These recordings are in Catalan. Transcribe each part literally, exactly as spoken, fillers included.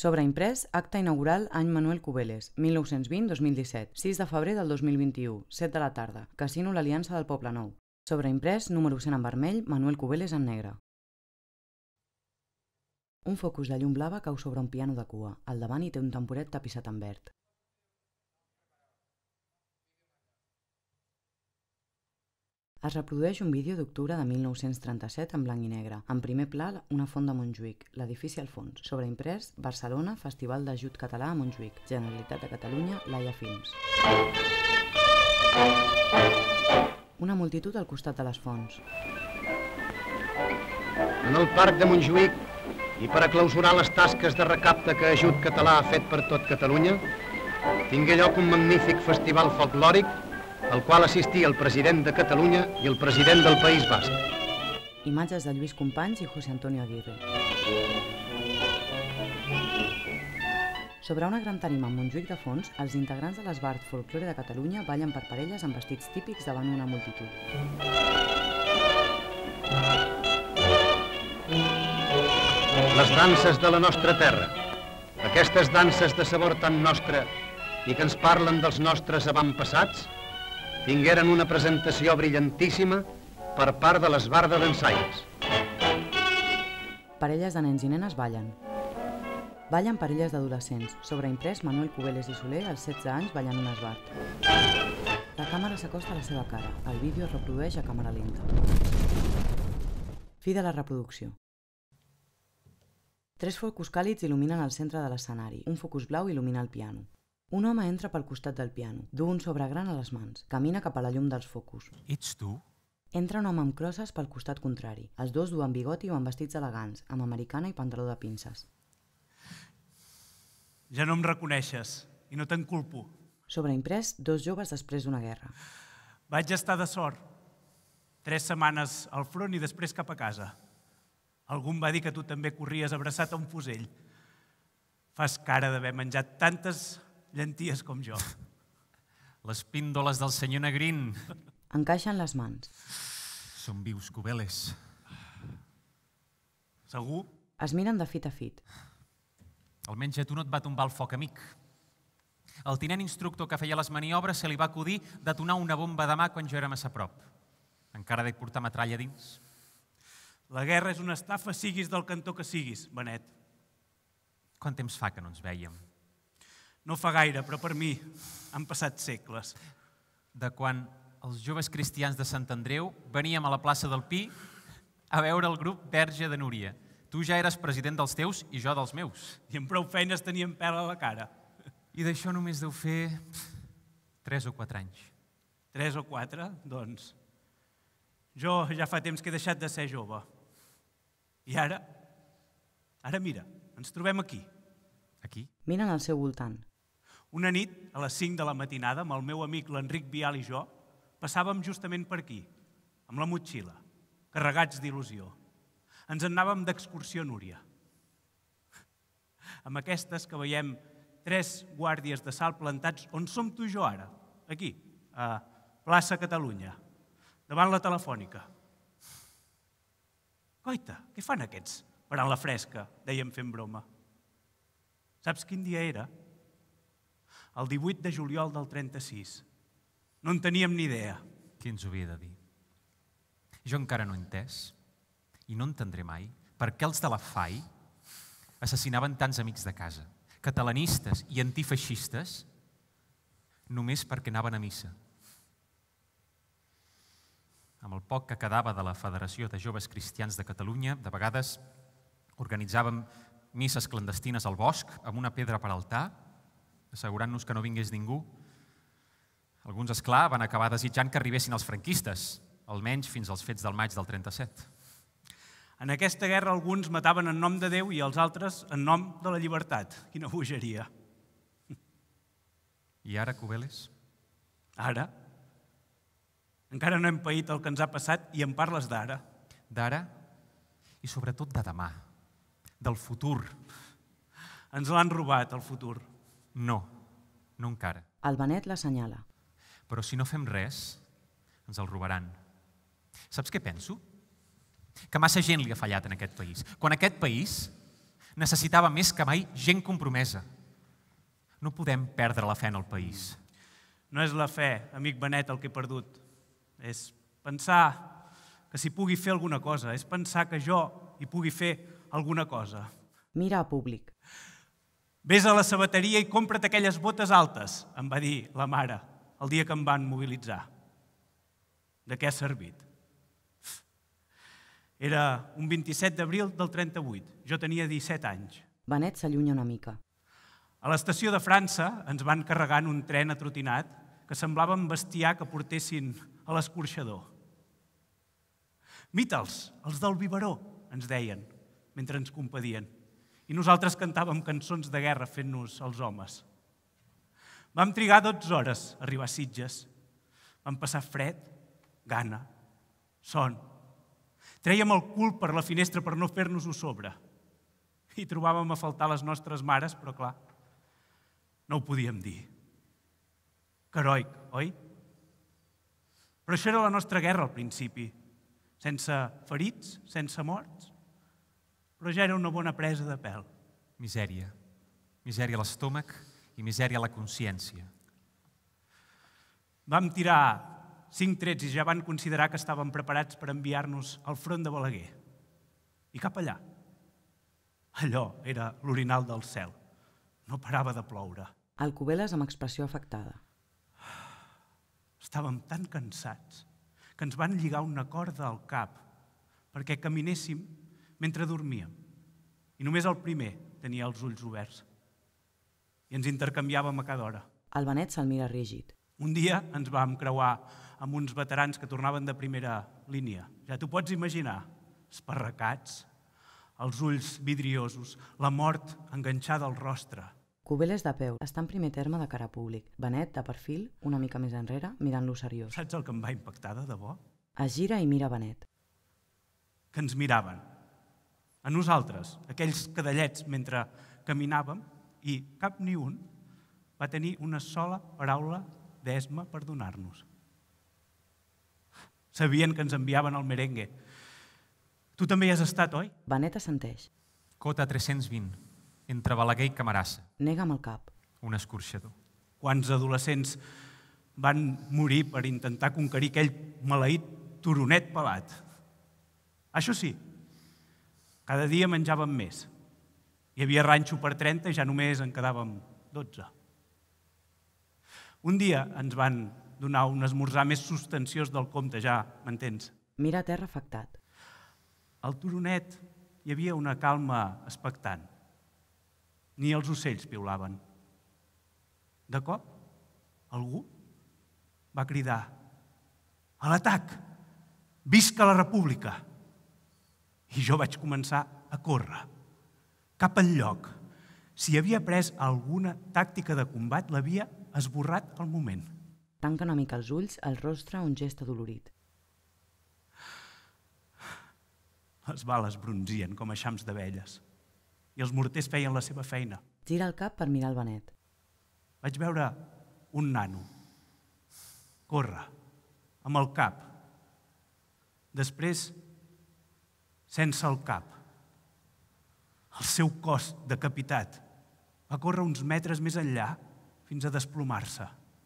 Sobreimprès, acte inaugural any Manuel Cubeles, mil nou-cents vint a dos mil disset, sis de febrer del dos mil vint-i-u, set de la tarda, Casino l'Aliança del Poblenou. Sobreimprès, número cent en vermell, Manuel Cubeles en negre. Un focus de llum blava cau sobre un piano de cua. Al davant hi té un temporet tapissat en verd. Es reprodueix un vídeo d'octubre de mil nou-cents trenta-set en blanc i negre. En primer pla, una font de Montjuïc, l'edifici al fons. Sobreimprès, Barcelona, Festival d'Ajut Català a Montjuïc, Generalitat de Catalunya, Laia Films. Una multitud al costat de les fonts. En el Parc de Montjuïc, i per a clausurar les tasques de recapte que Ajut Català ha fet per tot Catalunya, tingué lloc un magnífic festival folclòric al qual assistia el president de Catalunya i el president del País Basc. Imatges de Lluís Companys i José Antonio Aguirre. Sobre una gran tarima amb Montjuïc de fons, els integrants de l'Esbart Folklore de Catalunya ballen per parelles amb vestits típics davant una multitud. Les danses de la nostra terra, aquestes danses de sabor tan nostre i que ens parlen dels nostres avantpassats, tingueren una presentació brillantíssima per part de l'Esbart de dansaires. Parelles de nens i nenes ballen. Ballen parelles d'adolescents. Sobreimprès, Manuel Cubeles i Soler, als setze anys, ballant un esbart. La càmera s'acosta a la seva cara. El vídeo es reprodueix a càmera lenta. Fi de la reproducció. Tres focus càlids il·luminen el centre de l'escenari. Un focus blau il·lumina el piano. Un home entra pel costat del piano. Du un sobre gran a les mans. Camina cap a la llum dels focus. Ets tu? Entra un home amb crosses pel costat contrari. Els dos duen bigoti o amb vestits elegants, amb americana i pantaló de pinces. Ja no em reconeixes i no te'n culpo. Sobreimprès, dos joves després d'una guerra. Vaig estar de sort. Tres setmanes al front i després cap a casa. Algú em va dir que tu també corries abraçat a un fusell. Fas cara d'haver menjat tantes llenties com jo. Les píndoles del senyor Negrín. Encaixen les mans. Són vius, Cubeles. Segur? Es miren de fit a fit. Almenys a tu no et va tombar el foc, amic. El tinent instructor que feia les maniobres se li va acudir detonar una bomba de mà quan jo era massa a prop. Encara dec portar metralla dins. La guerra és una estafa, siguis del cantó que siguis, Benet. Quant temps fa que no ens vèiem? No fa gaire, però per mi han passat segles. De quan els joves cristians de Sant Andreu veníem a la plaça del Pi a veure el grup Verge de Núria. Tu ja eres president dels teus i jo dels meus. I amb prou feines teníem pèl a la cara. I d'això només deu fer tres o quatre anys. Tres o quatre? Doncs jo ja fa temps que he deixat de ser jove. I ara? Ara mira, ens trobem aquí. Aquí? Miren al seu voltant. Una nit, a les cinc de la matinada, amb el meu amic l'Enric Vial i jo, passàvem justament per aquí, amb la motxilla, carregats d'il·lusió. Ens en anàvem d'excursió a Núria. Amb aquestes que veiem tres guàrdies de salt plantats on som tu i jo ara, aquí, a plaça Catalunya, davant la Telefònica. Coita, què fan aquests parant la fresca, dèiem fent broma. Saps quin dia era? El divuit de juliol del trenta-sis. No en teníem ni idea. Qui ens ho havia de dir? Jo encara no he entès, i no entendré mai, per què els de la F A I assassinaven tants amics de casa, catalanistes i antifeixistes, només perquè anaven a missa. Amb el poc que quedava de la Federació de Joves Cristians de Catalunya, de vegades organitzàvem misses clandestines al bosc amb una pedra per altar, assegurant-nos que no vingués ningú. Alguns, esclar, van acabar desitjant que arribessin els franquistes, almenys fins als fets del maig del trenta-set. En aquesta guerra alguns mataven en nom de Déu i els altres en nom de la llibertat. Quina bogeria. I ara, Cubeles? Ara? Encara no hem paït el que ens ha passat i em parles d'ara. D'ara i sobretot de demà, del futur. Ens l'han robat, el futur. No, no encara. El Benet l'assenyala. Però si no fem res, ens el robaran. Saps què penso? Que massa gent li ha fallat en aquest país. Quan aquest país Necessitava més que mai gent compromesa. No podem perdre la fe en el país. No és la fe, amic Benet, el que he perdut. És pensar que s'hi pugui fer alguna cosa. És pensar que jo hi pugui fer alguna cosa. Mira a públic. Ves a la sabateria i compra't aquelles botes altes, em va dir la mare el dia que em van mobilitzar. De què ha servit? Era un vint-i-set d'abril del trenta-vuit. Jo tenia disset anys. Benet s'allunya una mica. A l'estació de França ens van carregar en un tren atrotinat que semblava un bestiar que portessin a l'escorxador. Mita'ls, els del biberó, ens deien, mentre ens compadien. I nosaltres cantàvem cançons de guerra fent-nos els homes. Vam trigar dotze hores a arribar a Sitges. Vam passar fred, gana, son. Trèiem el cul per la finestra per no fer-nos-ho sobre. I trobàvem a faltar les nostres mares, però clar, no ho podíem dir. Que heroic, oi? Però això era la nostra guerra al principi. Sense ferits, sense morts, però ja era una bona presa de pèl. Misèria. Misèria a l'estómac i misèria a la consciència. Vam tirar cinc trets i ja van considerar que estàvem preparats per enviar-nos al front de Balaguer. I cap allà. Allò era l'orinal del cel. No parava de ploure. Alcobeles amb expressió afectada. Estàvem tan cansats que ens van lligar una corda al cap perquè caminéssim mentre dormíem. I només el primer tenia els ulls oberts. I ens intercanviàvem a cada hora. El Benet se'l mira rígid. Un dia ens vam creuar amb uns veterans que tornaven de primera línia. Ja t'ho pots imaginar, esparracats, els ulls vidriosos, la mort enganxada al rostre. Cubeles de peu, està en primer terme de cara públic. Benet, de perfil, una mica més enrere, mirant-lo seriós. Saps el que em va impactar de debò? Es gira i mira Benet. Que ens miraven. A nosaltres, aquells cadellets, mentre caminàvem, i cap ni un va tenir una sola paraula d'esma per donar-nos. Sabien que ens enviaven al merengue. Tu també hi has estat, oi? Benet assenteix. Cota tres-cents vint, entre Balaguer i Camarassa. Nega amb el cap. Un escorxador. Quants adolescents van morir per intentar conquerir aquell maleït turonet pelat. Això sí, cada dia menjàvem més. Hi havia ranxo per trenta i ja només en quedàvem dotze. Un dia ens van donar un esmorzar més substanciós del compte, ja m'entens. Mira a terra afectat. Al turonet hi havia una calma expectant. Ni els ocells piulaven. De cop, algú va cridar: a l'atac! Visca la República! I jo vaig començar a córrer, cap enlloc. Si havia pres alguna tàctica de combat, l'havia esborrat al moment. Tanca una mica els ulls, el rostre un gest adolorit. Les bales bronzien com eixams d'abelles i els morters feien la seva feina. Gira el cap per mirar el Benet. Vaig veure un nano córrer amb el cap. Després, sense el cap. El seu cos decapitat va córrer uns metres més enllà fins a desplomar-se.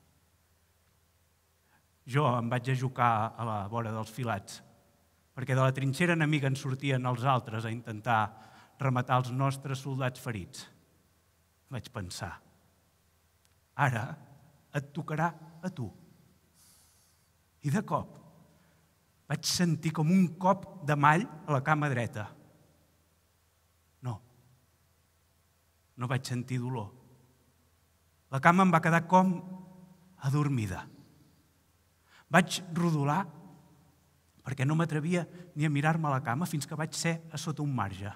Jo em vaig ajucar a la vora dels filats, perquè de la trinxera enemiga en sortien els altres a intentar rematar els nostres soldats ferits. Vaig pensar, ara et tocarà a tu. I de cop vaig sentir com un cop de mall a la cama dreta. No, no vaig sentir dolor. La cama em va quedar com adormida. Vaig rodolar perquè no m'atrevia ni a mirar-me a la cama fins que vaig ser a sota un marge.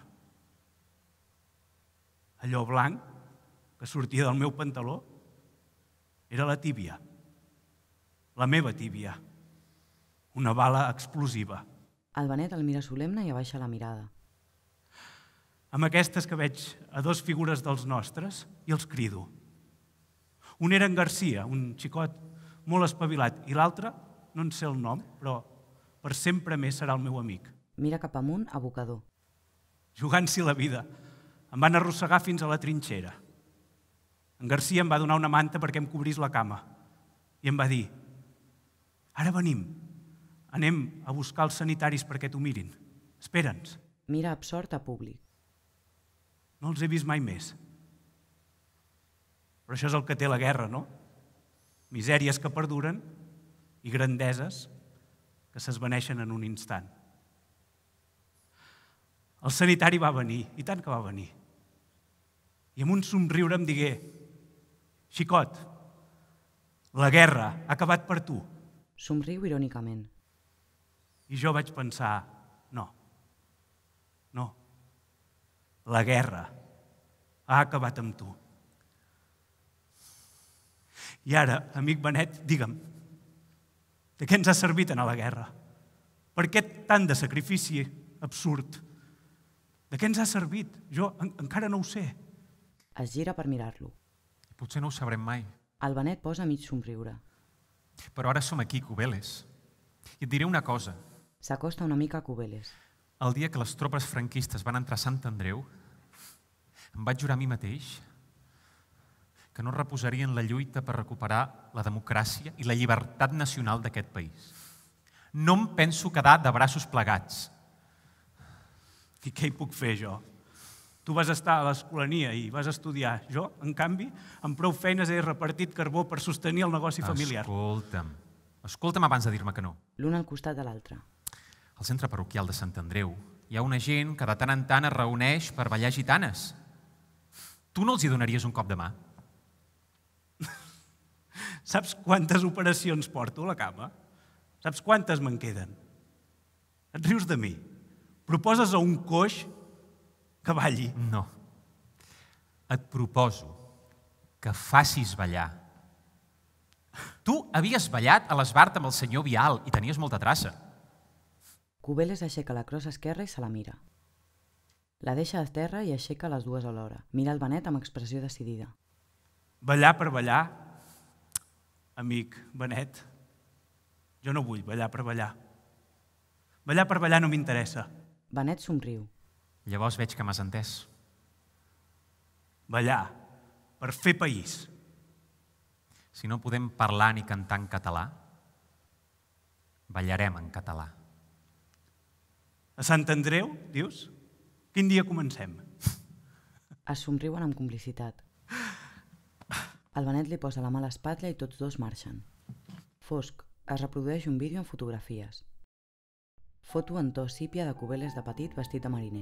Allò blanc que sortia del meu pantaló era la tíbia, la meva tíbia, una bala explosiva. El Benet el mira solemne i abaixa la mirada. Amb aquestes que veig a dos figures dels nostres i els crido. Un era en Garcia, un xicot molt espavilat, i l'altre, no en sé el nom, però per sempre més serà el meu amic. Mira cap amunt, abocador. Jugant-s'hi la vida, Em van arrossegar fins a la trinxera. En Garcia em va donar una manta perquè em cobrís la cama i em va dir: ara venim, anem a buscar els sanitaris perquè t'ho mirin. Espera'ns. Mira absort a Públic. No els he vist mai més. Però això és el que té la guerra, no? Misèries que perduren i grandeses que s'esvaneixen en un instant. El sanitari va venir, i tant que va venir. I amb un somriure em digué: xicot, la guerra ha acabat per tu. Somriu irònicament. I jo vaig pensar: no, no, la guerra ha acabat amb tu. I ara, amic Benet, digue'm, de què ens ha servit anar a la guerra? Per què tant de sacrifici absurd? De què ens ha servit? Jo en encara no ho sé. Es gira per mirar-lo. Potser no ho sabrem mai. El Benet posa mig somriure. Però ara som aquí, Cubeles. I et diré una cosa. S'acosta una mica a Cubeles. El dia que les tropes franquistes van entrar a Sant Andreu, em vaig jurar a mi mateix que no reposarien la lluita per recuperar la democràcia i la llibertat nacional d'aquest país. No em penso quedar de braços plegats. I què hi puc fer, jo? Tu vas estar a l'Escolania i vas estudiar. Jo, en canvi, amb prou feines he repartit carbó per sostenir el negoci familiar. Escolta'm. Escolta'm abans de dir-me que no. L'un al costat de l'altre. Al centre parroquial de Sant Andreu hi ha una gent que de tant en tant es reuneix per ballar gitanes. Tu no els hi donaries un cop de mà? Saps quantes operacions porto a la cama? Saps quantes me'n queden? Et rius de mi? Proposes a un coix que balli? No. Et proposo que facis ballar. Tu havies ballat a l'Esbart amb el senyor Vial i tenies molta traça. Cubeles aixeca la crossa esquerra i se la mira. La deixa a terra i aixeca les dues alhora. Mira el Benet amb expressió decidida. Ballar per ballar? Amic Benet, jo no vull ballar per ballar. Ballar per ballar no m'interessa. Benet somriu. Llavors veig que m'has entès. Ballar per fer país. Si no podem parlar ni cantar en català, ballarem en català. A Sant Andreu, dius? Quin dia comencem? Es somriuen amb complicitat. El Benet li posa la mà a l'espatlla i tots dos marxen. Fosc, es reprodueix un vídeo amb fotografies. Foto en to sípia de Cubeles de petit vestit de mariner.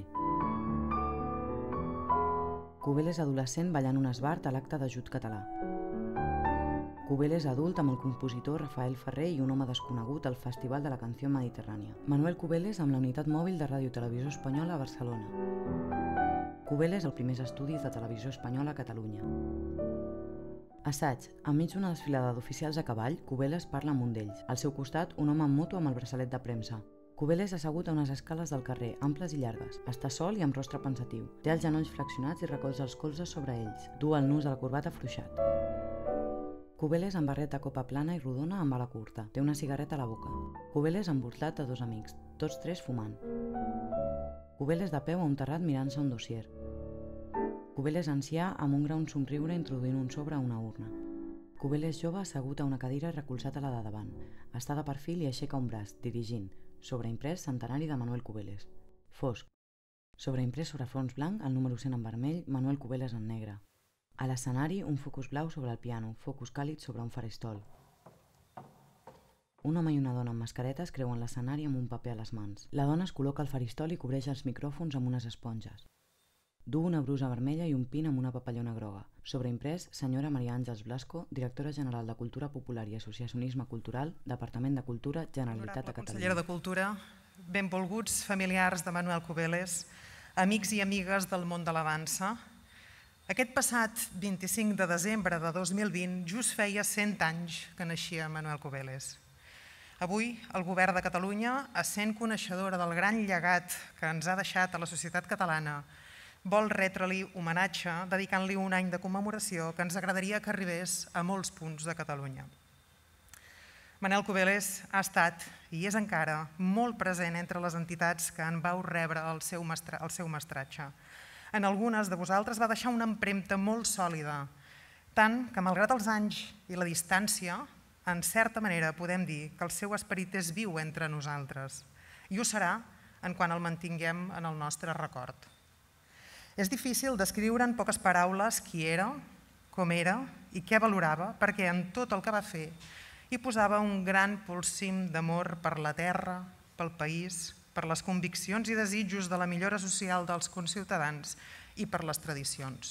Cubeles adolescent ballant un esbart a l'acte d'ajut català. Cubeles adult amb el compositor Rafael Ferrer i un home desconegut al Festival de la Canció Mediterrània. Manuel Cubeles amb la unitat mòbil de Ràdio Televisió Espanyola a Barcelona. Cubeles als primers estudis de Televisió Espanyola a Catalunya. Assaig. Enmig d'una desfilada d'oficials a cavall, Cubeles parla amb un d'ells. Al seu costat, un home en moto amb el braçalet de premsa. Cubeles assegut a unes escales del carrer, amples i llargues. Està sol i amb rostre pensatiu. Té els genolls flexionats i recolza els colzes sobre ells. Du el nus de la corbata afluixat. Cubeles amb barret de copa plana i rodona amb ala curta. Té una cigarreta a la boca. Cubeles envoltat de dos amics, tots tres fumant. Cubeles de peu a un terrat mirant-se un dossier. Cubeles ancià amb un gran somriure introduint un sobre a una urna. Cubeles jove assegut a una cadira i recolzat a la de davant. Està de perfil i aixeca un braç, dirigint. Sobreimprès centenari de Manuel Cubeles. Fosc. Sobreimprès sobre fons blanc, el número cent en vermell, Manuel Cubeles en negre. A l'escenari, un focus blau sobre el piano, focus càlid sobre un faristol. Un home i una dona amb mascaretes creuen l'escenari amb un paper a les mans. La dona es col·loca al faristol i cobreix els micròfons amb unes esponges. Du una brusa vermella i un pin amb una papallona groga. Sobreimprès, senyora Maria Àngels Blasco, directora general de Cultura Popular i Associacionisme Cultural, Departament de Cultura, Generalitat de Catalunya. Consellera de Cultura, benvolguts familiars de Manuel Cubeles, amics i amigues del món de la dansa. Aquest passat vint-i-cinc de desembre de dos mil vint just feia cent anys que naixia Manuel Cubeles. Avui, el Govern de Catalunya, essent coneixedora del gran llegat que ens ha deixat a la societat catalana, vol retre-li homenatge dedicant-li un any de commemoració que ens agradaria que arribés a molts punts de Catalunya. Manuel Cubeles ha estat, i és encara, molt present entre les entitats que en vau rebre el seu mestratge. En algunes de vosaltres va deixar una empremta molt sòlida, tant que, malgrat els anys i la distància, en certa manera podem dir que el seu esperit és viu entre nosaltres, i ho serà en quan el mantinguem en el nostre record. És difícil descriure en poques paraules qui era, com era i què valorava, perquè en tot el que va fer hi posava un gran polsim d'amor per la terra, pel país, per les conviccions i desitjos de la millora social dels conciutadans i per les tradicions.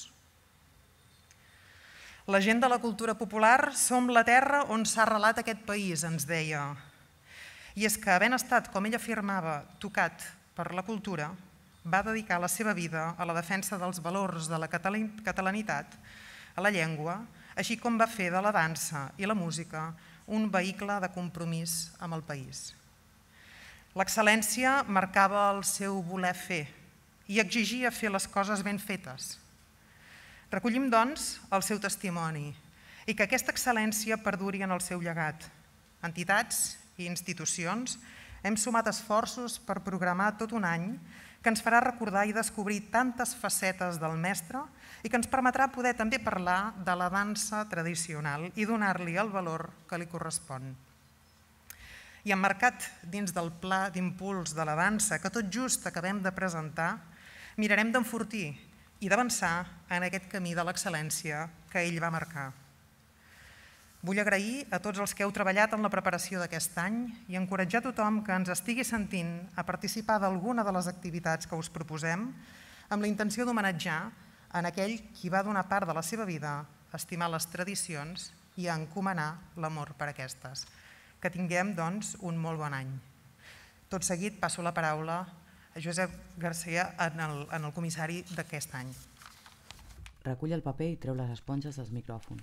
La gent de la cultura popular som la terra on s'ha arrelat aquest país, ens deia. I és que, havent estat, com ell afirmava, tocat per la cultura, va dedicar la seva vida a la defensa dels valors de la catalanitat, a la llengua, així com va fer de la dansa i la música un vehicle de compromís amb el país. L'excel·lència marcava el seu voler fer i exigia fer les coses ben fetes. Recollim, doncs, el seu testimoni i que aquesta excel·lència perduri en el seu llegat. Entitats i institucions hem sumat esforços per programar tot un any que ens farà recordar i descobrir tantes facetes del mestre i que ens permetrà poder també parlar de la dansa tradicional i donar-li el valor que li correspon. I emmarcat dins del pla d'impuls de la dansa que tot just acabem de presentar, mirarem d'enfortir i d'avançar en aquest camí de l'excel·lència que ell va marcar. Vull agrair a tots els que heu treballat en la preparació d'aquest any i encoratjar tothom que ens estigui sentint a participar d'alguna de les activitats que us proposem amb la intenció d'homenatjar en aquell qui va donar part de la seva vida a estimar les tradicions i a encomanar l'amor per aquestes. Que tinguem, doncs, un molt bon any. Tot seguit passo la paraula a Josep Garcia, en el, en el comissari d'aquest any. Recull el paper i treu les esponges dels micròfons.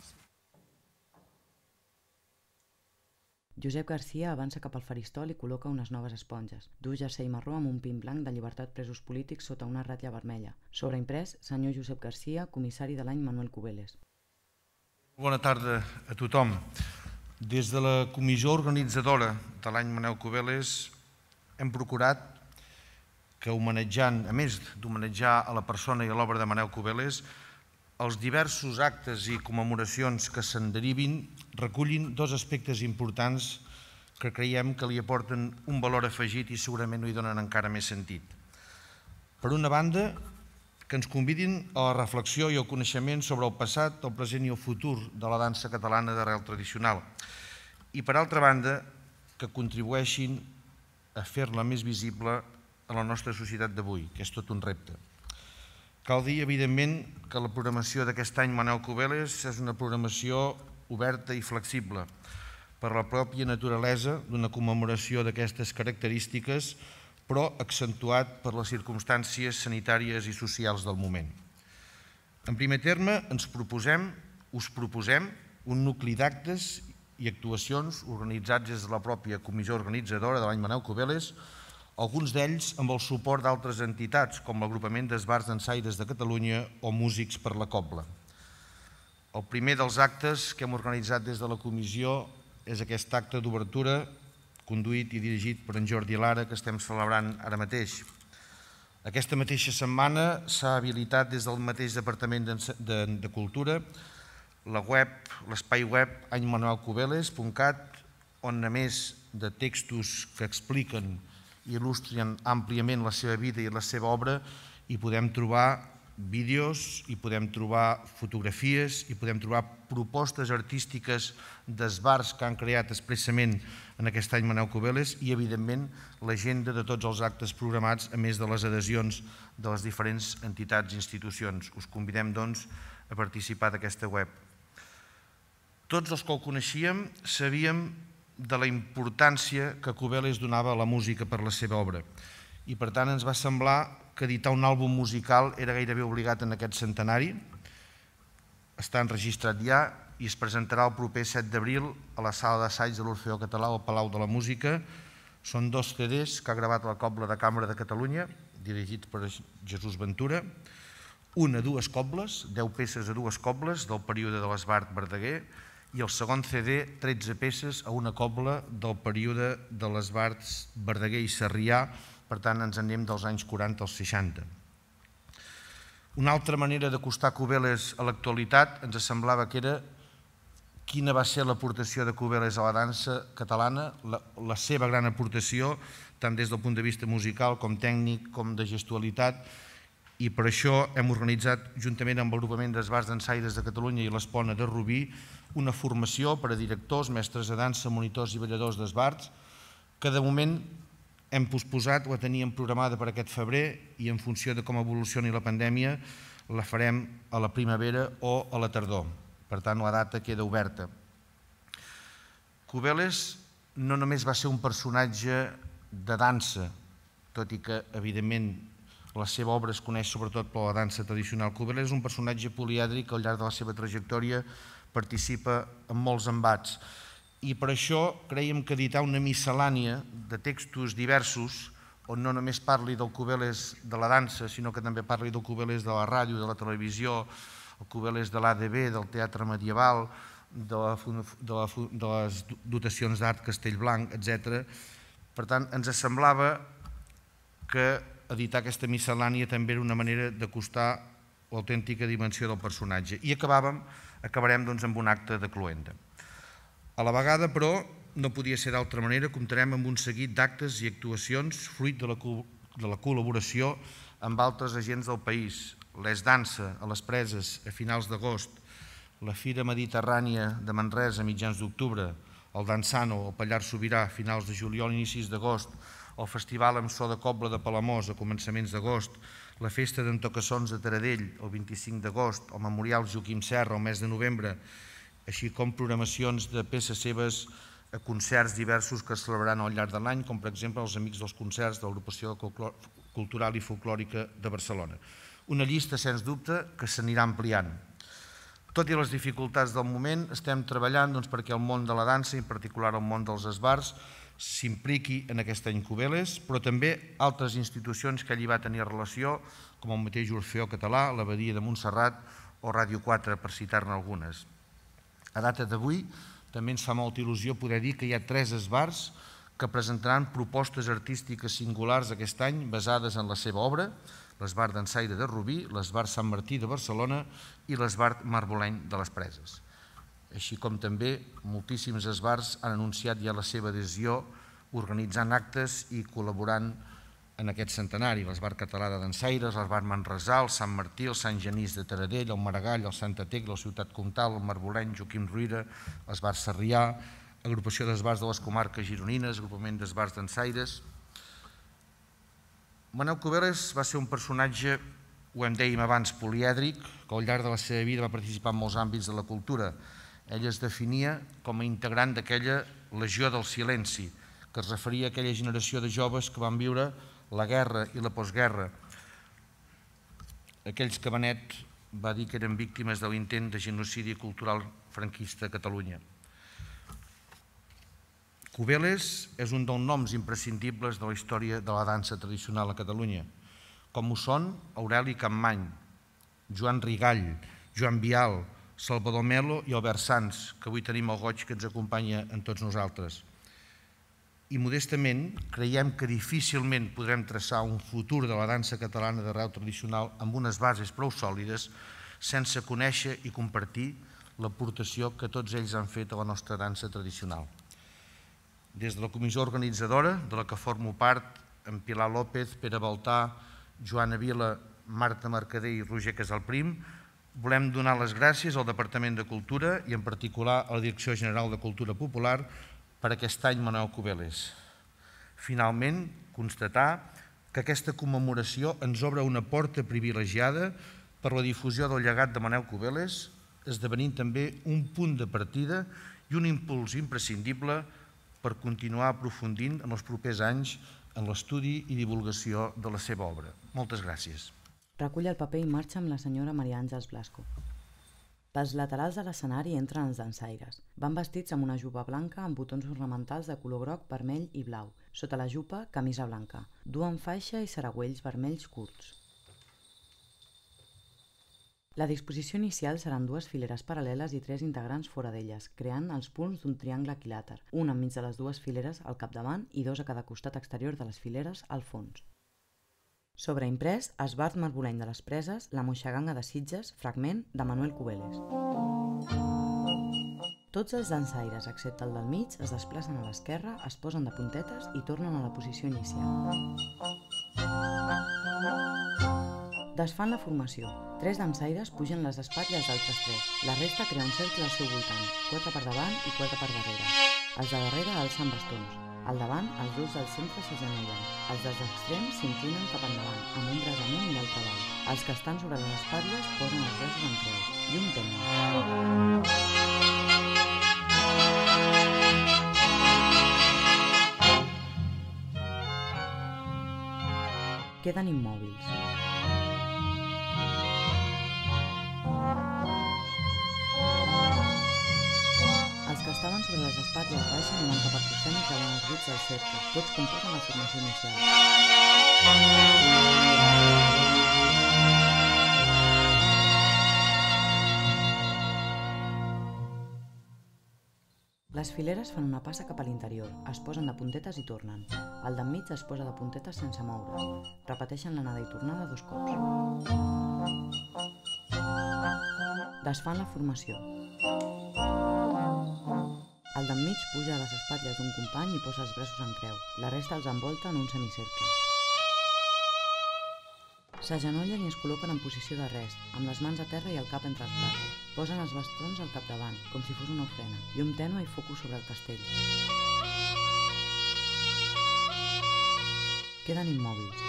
Josep Garcia avança cap al faristol i col·loca unes noves esponges. Du jersei marró amb un pin blanc de llibertat presos polítics sota una ratlla vermella. Sobreimprès, senyor Josep Garcia, comissari de l'any Manuel Cubeles. Bona tarda a tothom. Des de la comissió organitzadora de l'any Manuel Cubeles hem procurat que, homenatjant, a més d'homenatjar a la persona i a l'obra de Manuel Cubeles, els diversos actes i commemoracions que se'n derivin recullin dos aspectes importants que creiem que li aporten un valor afegit i segurament li donen encara més sentit. Per una banda, que ens convidin a la reflexió i al coneixement sobre el passat, el present i el futur de la dansa catalana d'arrel tradicional. I, per altra banda, que contribueixin a fer-la més visible a la nostra societat d'avui, que és tot un repte. Cal dir, evidentment, que la programació d'aquest any Manuel Cubeles és una programació oberta i flexible per la pròpia naturalesa d'una commemoració d'aquestes característiques, però accentuat per les circumstàncies sanitàries i socials del moment. En primer terme, ens proposem, us proposem, un nucli d'actes i actuacions organitzats des de la pròpia comissió organitzadora de l'any Manuel Cubeles, alguns d'ells amb el suport d'altres entitats, com l'Agrupament d'Esbarts Dansaires de Catalunya o Músics per la Cobla. El primer dels actes que hem organitzat des de la comissió és aquest acte d'obertura conduït i dirigit per en Jordi Lara, que estem celebrant ara mateix. Aquesta mateixa setmana s'ha habilitat des del mateix Departament de Cultura la web, l'espai web any manuel cubeles punt cat, on a més de textos que expliquen i il·lustren àmpliament la seva vida i la seva obra, hi podem trobar vídeos, hi podem trobar fotografies, hi podem trobar propostes artístiques d'esbarts que han creat expressament en aquest any Manuel Cubeles i, evidentment, l'agenda de tots els actes programats, a més de les adhesions de les diferents entitats i institucions. Us convidem, doncs, a participar d'aquesta web. Tots els que el coneixíem sabíem de la importància que Cubeles donava a la música per la seva obra i, per tant, ens va semblar que editar un àlbum musical era gairebé obligat en aquest centenari. Està enregistrat ja i es presentarà el proper set d'abril a la sala d'assaig de l'Orfeó Català al Palau de la Música. Són dos C Ds que ha gravat la Cobla de Cambra de Catalunya, dirigits per Jesús Ventura, un a dues cobles, deu peces a dues cobles del període de l'Esbart Verdaguer, i el segon C D, tretze peces a una cobla del període de l'Esbart Verdaguer i Sarrià, per tant ens anem dels anys quaranta als seixanta. Una altra manera d'acostar Cubeles a l'actualitat ens semblava que era quina va ser l'aportació de Cubeles a la dansa catalana, la, la seva gran aportació, tant des del punt de vista musical com tècnic com de gestualitat, i per això hem organitzat, juntament amb l'agrupament d'Esbars Dansaires de Catalunya i l'Espona de Rubí, una formació per a directors, mestres de dansa, monitors i balladors d'esbars, que de moment hem posposat, la teníem programada per aquest febrer i en funció de com evolucioni la pandèmia la farem a la primavera o a la tardor. Per tant, la data queda oberta. Cubeles no només va ser un personatge de dansa, tot i que, evidentment, la seva obra es coneix sobretot per la dansa tradicional. Cubeles és un personatge polièdric que al llarg de la seva trajectòria participa en molts embats. I per això creiem que editar una miscel·lània de textos diversos, on no només parli del Cubeles de la dansa, sinó que també parli del Cubeles de la ràdio, de la televisió, el Cubeles de l'A D B, del teatre medieval, de, la, de, la, de les dotacions d'art Castellblanc, etcètera. Per tant, ens semblava que editar aquesta miscel·lània també era una manera d'acostar l'autèntica dimensió del personatge. I acabàvem, acabarem doncs, amb un acte de cloenda. A la vegada, però, no podia ser d'altra manera, comptarem amb un seguit d'actes i actuacions fruit de la, de la col·laboració amb altres agents del país. L'Es Dansa a les Preses a finals d'agost, la Fira Mediterrània de Manresa a mitjans d'octubre, el Dansano al Pallars Sobirà a finals de juliol i inicis d'agost, el Festival amb so de Cobla de Palamós a començaments d'agost, la Festa d'en Tocassons de Taradell el vint-i-cinc d'agost, el Memorial Joaquim Serra el mes de novembre, així com programacions de peces seves a concerts diversos que es celebraran al llarg de l'any, com per exemple els Amics dels Concerts de l'Agrupació Cultural i Folclòrica de Barcelona. Una llista, sens dubte, que s'anirà ampliant. Tot i les dificultats del moment, estem treballant doncs, perquè el món de la dansa, i en particular el món dels esbars, s'impliqui en aquest any Cubeles, però també altres institucions que allí va tenir relació, com el mateix Orfeó Català, l'Abadia de Montserrat o Ràdio quatre, per citar-ne algunes. A data d'avui, també ens fa molta il·lusió poder dir que hi ha tres esbars que presentaran propostes artístiques singulars aquest any basades en la seva obra, l'Esbar Dansaire de Rubí, l'Esbar Sant Martí de Barcelona i l'Esbar Marboleny de les Preses. Així com també moltíssims esbars han anunciat ja la seva adhesió organitzant actes i col·laborant en aquest centenari. L'Esbar Català de Dansaires, l'Esbar Manresà, el Sant Martí, el Sant Genís de Taradell, el Maragall, el Santa Tecla, la Ciutat Comtal, el Marboleny, Joaquim Ruyra, l'Esbar Sarrià, agrupació d'esbars de les comarques gironines, agrupament d'esbars dansaires. Manel Cubeles va ser un personatge, ho hem dèiem abans, polièdric, que al llarg de la seva vida va participar en molts àmbits de la cultura. Ell es definia com a integrant d'aquella legió del silenci, que es referia a aquella generació de joves que van viure la guerra i la postguerra. Aquells que Benet va dir que eren víctimes de l'intent de genocidi cultural franquista a Catalunya. Cubeles és un dels noms imprescindibles de la història de la dansa tradicional a Catalunya, com ho són Aureli Campmany, Joan Rigall, Joan Vial, Salvador Melo i Albert Sans, que avui tenim el goig que ens acompanya en tots nosaltres. I modestament creiem que difícilment podrem traçar un futur de la dansa catalana d'arrel tradicional amb unes bases prou sòlides sense conèixer i compartir l'aportació que tots ells han fet a la nostra dansa tradicional. Des de la comissió organitzadora, de la que formo part, en Pilar López, Pere Baltà, Joana Vila, Marta Mercader i Roger Casalprim, volem donar les gràcies al Departament de Cultura i en particular a la Direcció General de Cultura Popular per aquest any Manel Cubeles. Finalment, constatar que aquesta commemoració ens obre una porta privilegiada per la difusió del llegat de Manel Cubeles, esdevenint també un punt de partida i un impuls imprescindible per continuar aprofundint en els propers anys en l'estudi i divulgació de la seva obra. Moltes gràcies. Recull el paper i marxa amb la senyora Maria Àngels Blasco. Pels laterals de l'escenari entren els dansaires. Van vestits amb una jupa blanca amb botons ornamentals de color groc, vermell i blau. Sota la jupa, camisa blanca. Duen faixa i saragüells vermells curts. La disposició inicial seran dues fileres paral·leles i tres integrants fora d'elles, creant els punts d'un triangle equilàter, un enmig de les dues fileres al capdavant i dos a cada costat exterior de les fileres al fons. Sobreimprès, Esbart Marboleny de les Preses, La Moixeganga de Sitges, fragment de Manuel Cubeles. Tots els dansaires, excepte el del mig, es desplacen a l'esquerra, es posen de puntetes i tornen a la posició inicial. Desfan la formació. Tres dansaires pugen les espatlles d'altres tres. La resta crea un cercle al seu voltant, quatre per davant i quatre per darrere. Els de darrere alcen bastons. Al davant, els dos del centre s'agenollen. Els dels extrems s'inclinen cap endavant, amb un braç amunt i l'altre avall. Els que estan sobre les espatlles posen els braços en creu. Llum tènue. Queden immòbils. Els que estaven sobre les espatlles baixen i van cap a proscènic davant els grits del cercle. Tots composen la formació inicial. Les fileres fan una passa cap a l'interior, es posen de puntetes i tornen. El d'enmig es posa de puntetes sense moure's. Repeteixen l'anada i tornada dos cops. Desfan la formació. El d'enmig puja a les espatlles d'un company i posa els braços en creu. La resta els envolta en un semicercle. S'agenollen i es col·loquen en posició de rest, amb les mans a terra i el cap entre els braços. Posen els bastons al capdavant, com si fos una ofrena. Llum tènue i focus sobre el castell. Queden immòbils.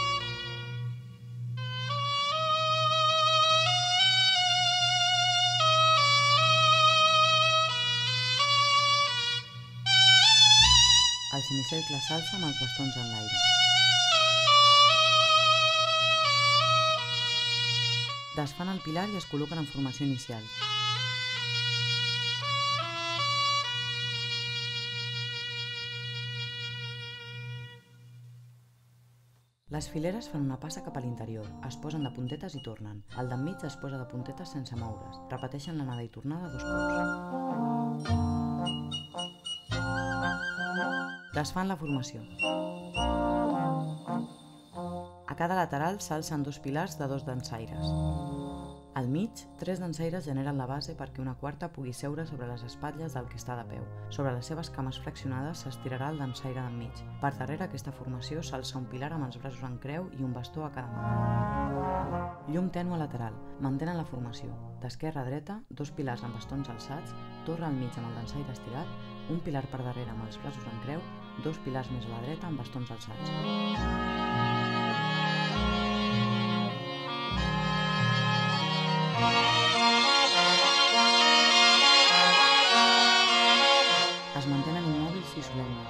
El semicercle s'alça amb els bastons en l'aire. Desfan el pilar i es col·loquen en formació inicial. Les fileres fan una passa cap a l'interior, es posen de puntetes i tornen. El d'enmig es posa de puntetes sense moure's. Repeteixen l'anada i tornada dos cops. Desfan la formació. A cada lateral s'alcen dos pilars de dos dansaires. Al mig, tres dansaires generen la base perquè una quarta pugui seure sobre les espatlles del que està de peu. Sobre les seves cames flexionades s'estirarà el dansaire d'enmig. Per darrere aquesta formació s'alça un pilar amb els braços en creu i un bastó a cada mà. Llum tènue lateral. Mantenen la formació. D'esquerra a dreta, dos pilars amb bastons alçats, torre al mig amb el dansaire estirat, un pilar per darrere amb els braços en creu, dos pilars més a la dreta amb bastons alçats. Es mantenen immòbils i solemnes.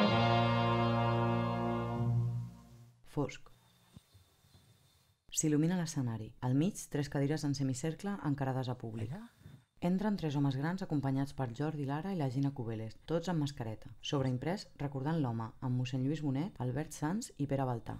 Fosc. S'il·lumina l'escenari. Al mig, tres cadires en semicercle encarades a públic. Entren tres homes grans acompanyats per Jordi Lara i la Gina Cubeles, tots amb mascareta. Sobreimprès recordant l'home amb mossèn Lluís Bonet, Albert Sans i Pere Baltà.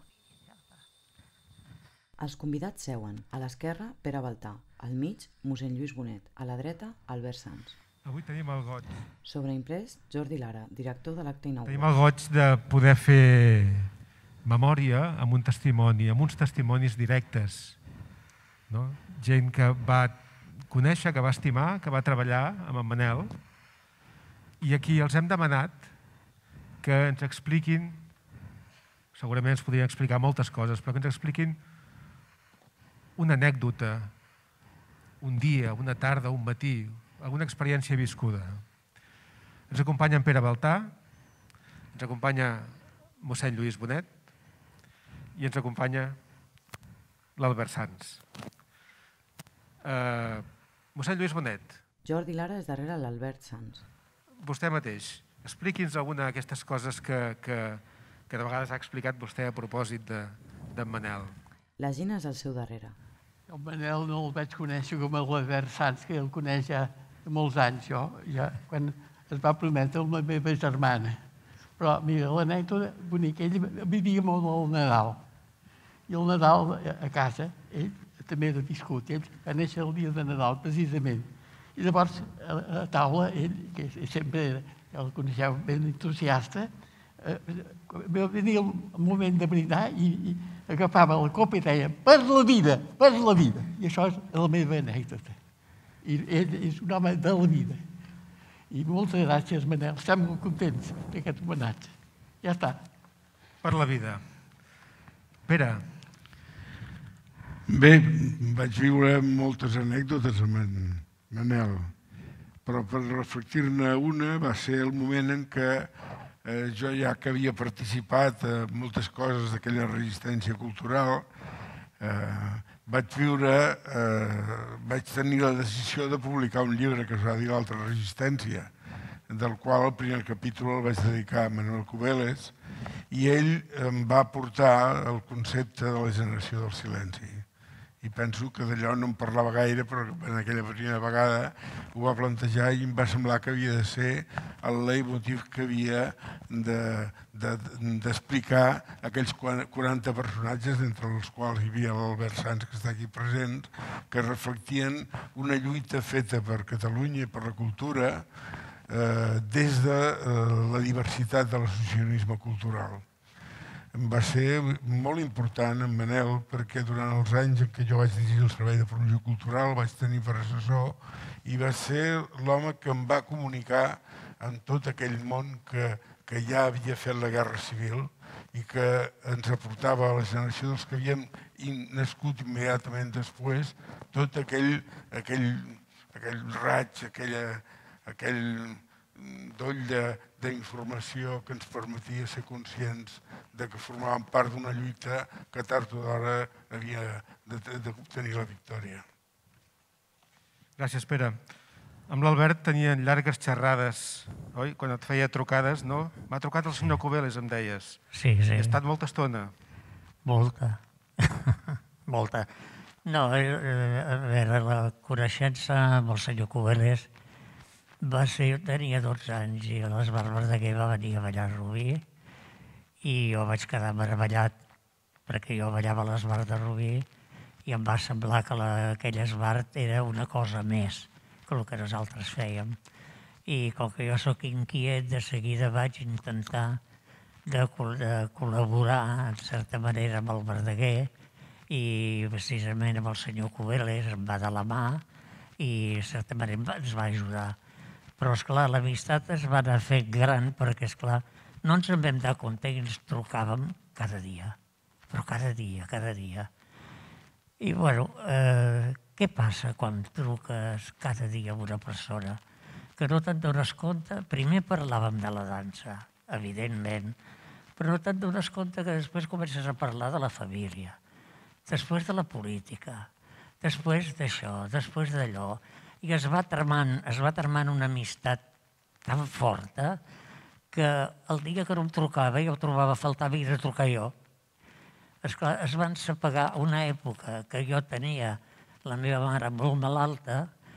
Els convidats seuen. A l'esquerra, Pere Baltà. Al mig, mossèn Lluís Bonet. A la dreta, Albert Sans. Avui tenim el goig. Sobreimprès, Jordi Lara, director de l'acte inaugural. Tenim el goig de poder fer memòria amb un testimoni, amb uns testimonis directes. No? Gent que va conèixer, que va estimar, que va treballar amb en Manel. I aquí els hem demanat que ens expliquin, segurament ens podrien explicar moltes coses, però que ens expliquin una anècdota, un dia, una tarda, un matí, alguna experiència viscuda. Ens acompanya en Pere Baltà, ens acompanya mossèn Lluís Bonet i ens acompanya l'Albert Sans. Uh, mossèn Lluís Bonet. Jordi Lara és darrere l'Albert Sans. Vostè mateix, expliqui'ns alguna d'aquestes coses que, que, que de vegades ha explicat vostè a propòsit d'en Manel. La Gina és al seu darrere. El Manel no el vaig conèixer com l'Albert Sans, que el coneix ja molts anys, jo, ja, quan es va prometre amb la meva germana. Però, mira, l'anècdota bonica, ell vivia molt el Nadal. I el Nadal a casa, ell també l'ha viscut. Ell va néixer el dia de Nadal, precisament. I llavors, a la taula, ell, que sempre era, el coneixeu ben entusiasta, va venir el moment de brindar i, i agafava la copa i deia per la vida, per la vida. I això és la meva anècdota. I ell és un home de la vida. I moltes gràcies, Manel. Estem molt contents d'aquest homenatge. Ja està. Per la vida. Pere. Bé, vaig viure moltes anècdotes amb en Manel, però per reflectir-ne una va ser el moment en què eh, jo ja que havia participat en moltes coses d'aquella resistència cultural, eh, vaig viure, eh, vaig tenir la decisió de publicar un llibre que es va dir L'altra resistència, del qual el primer capítol el vaig dedicar a Manuel Cubeles, i ell em va portar el concepte de la generació del silenci. I penso que d'allò no em parlava gaire, però en aquella primera vegada ho va plantejar i em va semblar que havia de ser el leitmotiv que havia d'explicar aquells quaranta personatges, entre els quals hi havia l'Albert Sans, que està aquí present, que reflectien una lluita feta per Catalunya i per la cultura des de la diversitat de l'associacionisme cultural. Va ser molt important en Manel perquè durant els anys en què jo vaig dirigir el Servei de Promoció Cultural vaig tenir per assessor i va ser l'home que em va comunicar amb tot aquell món que ja havia fet la Guerra Civil i que ens aportava a la generació dels que havíem nascut immediatament després tot aquell raig, aquell doll d'informació que ens permetia ser conscients de que formàvem part d'una lluita que tard o d'hora havia d'obtenir la victòria. Gràcies, Pere. Amb l'Albert tenien llargues xerrades, oi? Quan et feia trucades, no? M'ha trucat el senyor Cubeles, em deies. Sí, sí. He estat molta estona. Molta. Molta. No, a veure, la coneixença amb el senyor Cubeles va ser, jo tenia dotze anys i a les Barbes de Guer va venir a ballar a Rubí i jo vaig quedar meravellat perquè jo ballava a l'Esbart de Rubí i em va semblar que aquell Esbart era una cosa més que el que nosaltres fèiem. I com que jo sóc inquiet, de seguida vaig intentar de col·laborar en certa manera amb el Verdaguer i precisament amb el senyor Cubeles em va de la mà i en certa manera ens va ajudar. Però, esclar, l'amistat es va anar fent gran perquè, esclar, no ens en vam dar compte i ens trucàvem cada dia. Però cada dia, cada dia. I, bueno, què passa quan truques cada dia a una persona? Que no te'n dones compte? Primer parlàvem de la dansa, evidentment, però no te'n dones compte que després comences a parlar de la família, després de la política, després d'això, després d'allò, i es va tramant, es va tramant una amistat tan forta que el dia que no em trucava jo trobava a faltar havia de trucar jo. Esclar, es van separar una època que jo tenia la meva mare molt malalta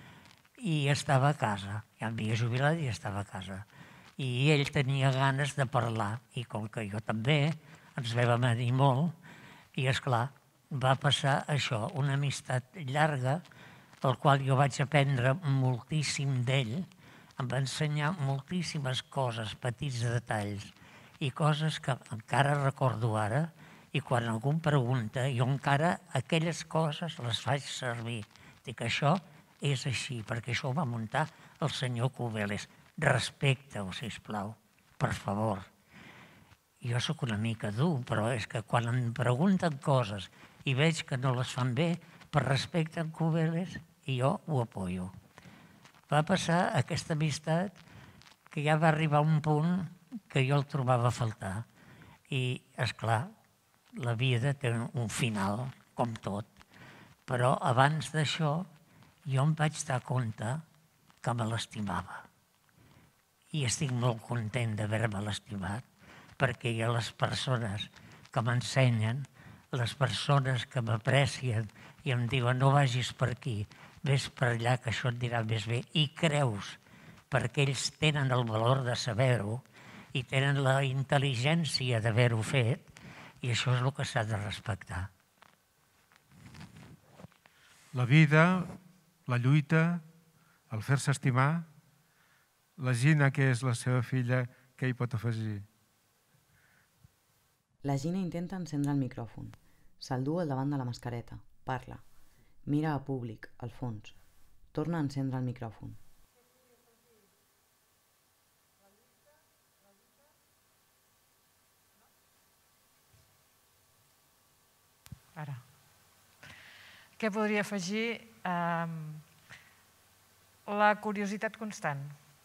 i estava a casa. Ja m'havia jubilat i estava a casa. I ell tenia ganes de parlar i com que jo també ens vam amanir molt i, esclar, va passar això, una amistat llarga el qual jo vaig aprendre moltíssim d'ell, em va ensenyar moltíssimes coses, petits detalls, i coses que encara recordo ara, i quan algú em pregunta, jo encara aquelles coses les faig servir. Dic, això és així, perquè això ho va muntar el senyor Cubeles. Respecte-ho, sisplau, per favor. Jo sóc una mica dur, però és que quan em pregunten coses i veig que no les fan bé, per respecte a Cubeles, i jo ho apoyo. Va passar aquesta amistat que ja va arribar a un punt que jo el trobava a faltar. I, esclar, la vida té un final, com tot. Però abans d'això jo em vaig dar compte que me l'estimava. I estic molt content d'haver-me l'estimat, perquè hi ha les persones que m'ensenyen, les persones que m'aprecien i em diuen no vagis per aquí, ves per allà que això et dirà més bé, i creus, perquè ells tenen el valor de saber-ho i tenen la intel·ligència d'haver-ho fet, i això és el que s'ha de respectar. La vida, la lluita, el fer-se estimar, la Gina, que és la seva filla, què hi pot afegir? La Gina intenta encendre el micròfon. Se'l du al davant de la mascareta. Parla. Mira a públic, al fons. Torna a encendre el micròfon. Ara. Què podria afegir? La curiositat constant.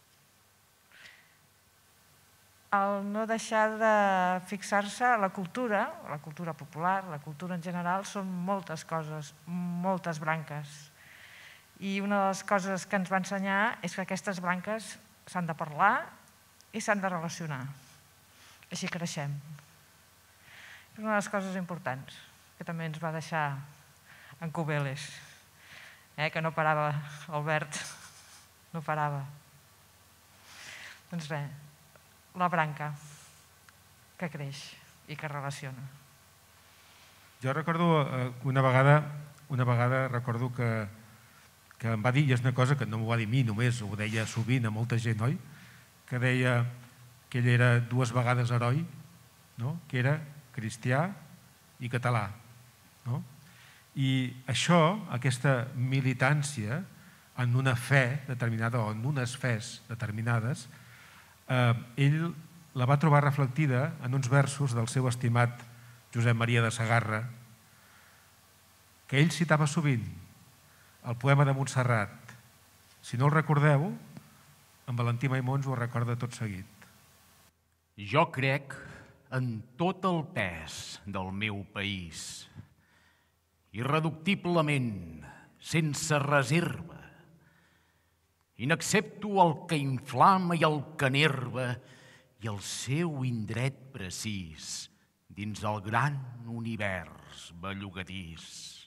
El no deixar de fixar-se a la cultura, la cultura popular, la cultura en general, són moltes coses, moltes branques. I una de les coses que ens va ensenyar és que aquestes branques s'han de parlar i s'han de relacionar. Així creixem. És una de les coses importants que també ens va deixar en Cubeles, que no parava, Albert, no parava. Doncs res, la branca que creix i que relaciona. Jo recordo una vegada, una vegada recordo que, que em va dir, i és una cosa que no m'ho va dir a mi només, ho deia sovint a molta gent, oi? Que deia que ell era dues vegades heroi, no? Que era cristià i català. No? I això, aquesta militància en una fe determinada o en unes fes determinades, eh, ell la va trobar reflectida en uns versos del seu estimat Josep Maria de Sagarra, que ell citava sovint, el poema de Montserrat. Si no el recordeu, en Valentí Maimons ho recorda tot seguit. Jo crec en tot el pes del meu país, irreductiblement, sense reserva, i n'accepto el que inflama i el que enerva i el seu indret precís dins el gran univers bellugadís.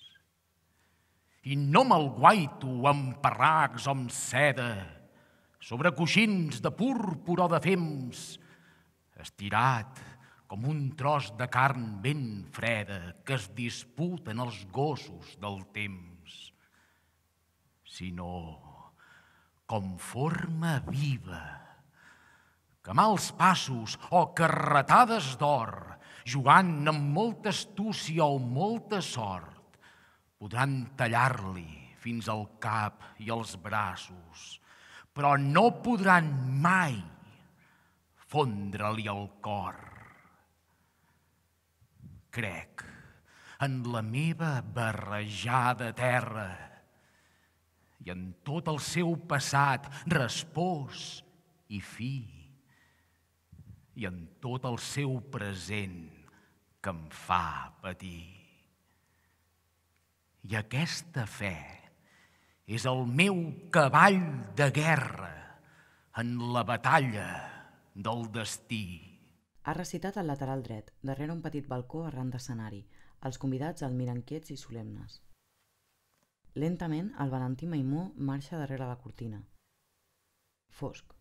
I no me'l guaito amb parracs o amb seda, sobre coixins de púrpura o de fems, estirat com un tros de carn ben freda que es disputen els gossos del temps, sinó com forma viva, que mals passos o carretades d'or, jugant amb molta astúcia o molta sort, podran tallar-li fins al cap i els braços, però no podran mai fondre-li el cor. Crec en la meva barrejada terra i en tot el seu passat respòs i fi i en tot el seu present que em fa patir. I aquesta fe és el meu cavall de guerra en la batalla del destí. Ha recitat al lateral dret, darrere un petit balcó arran d'escenari. Els convidats el miren quiets i solemnes. Lentament, el Valentí Maimó marxa darrere la cortina. Fosc.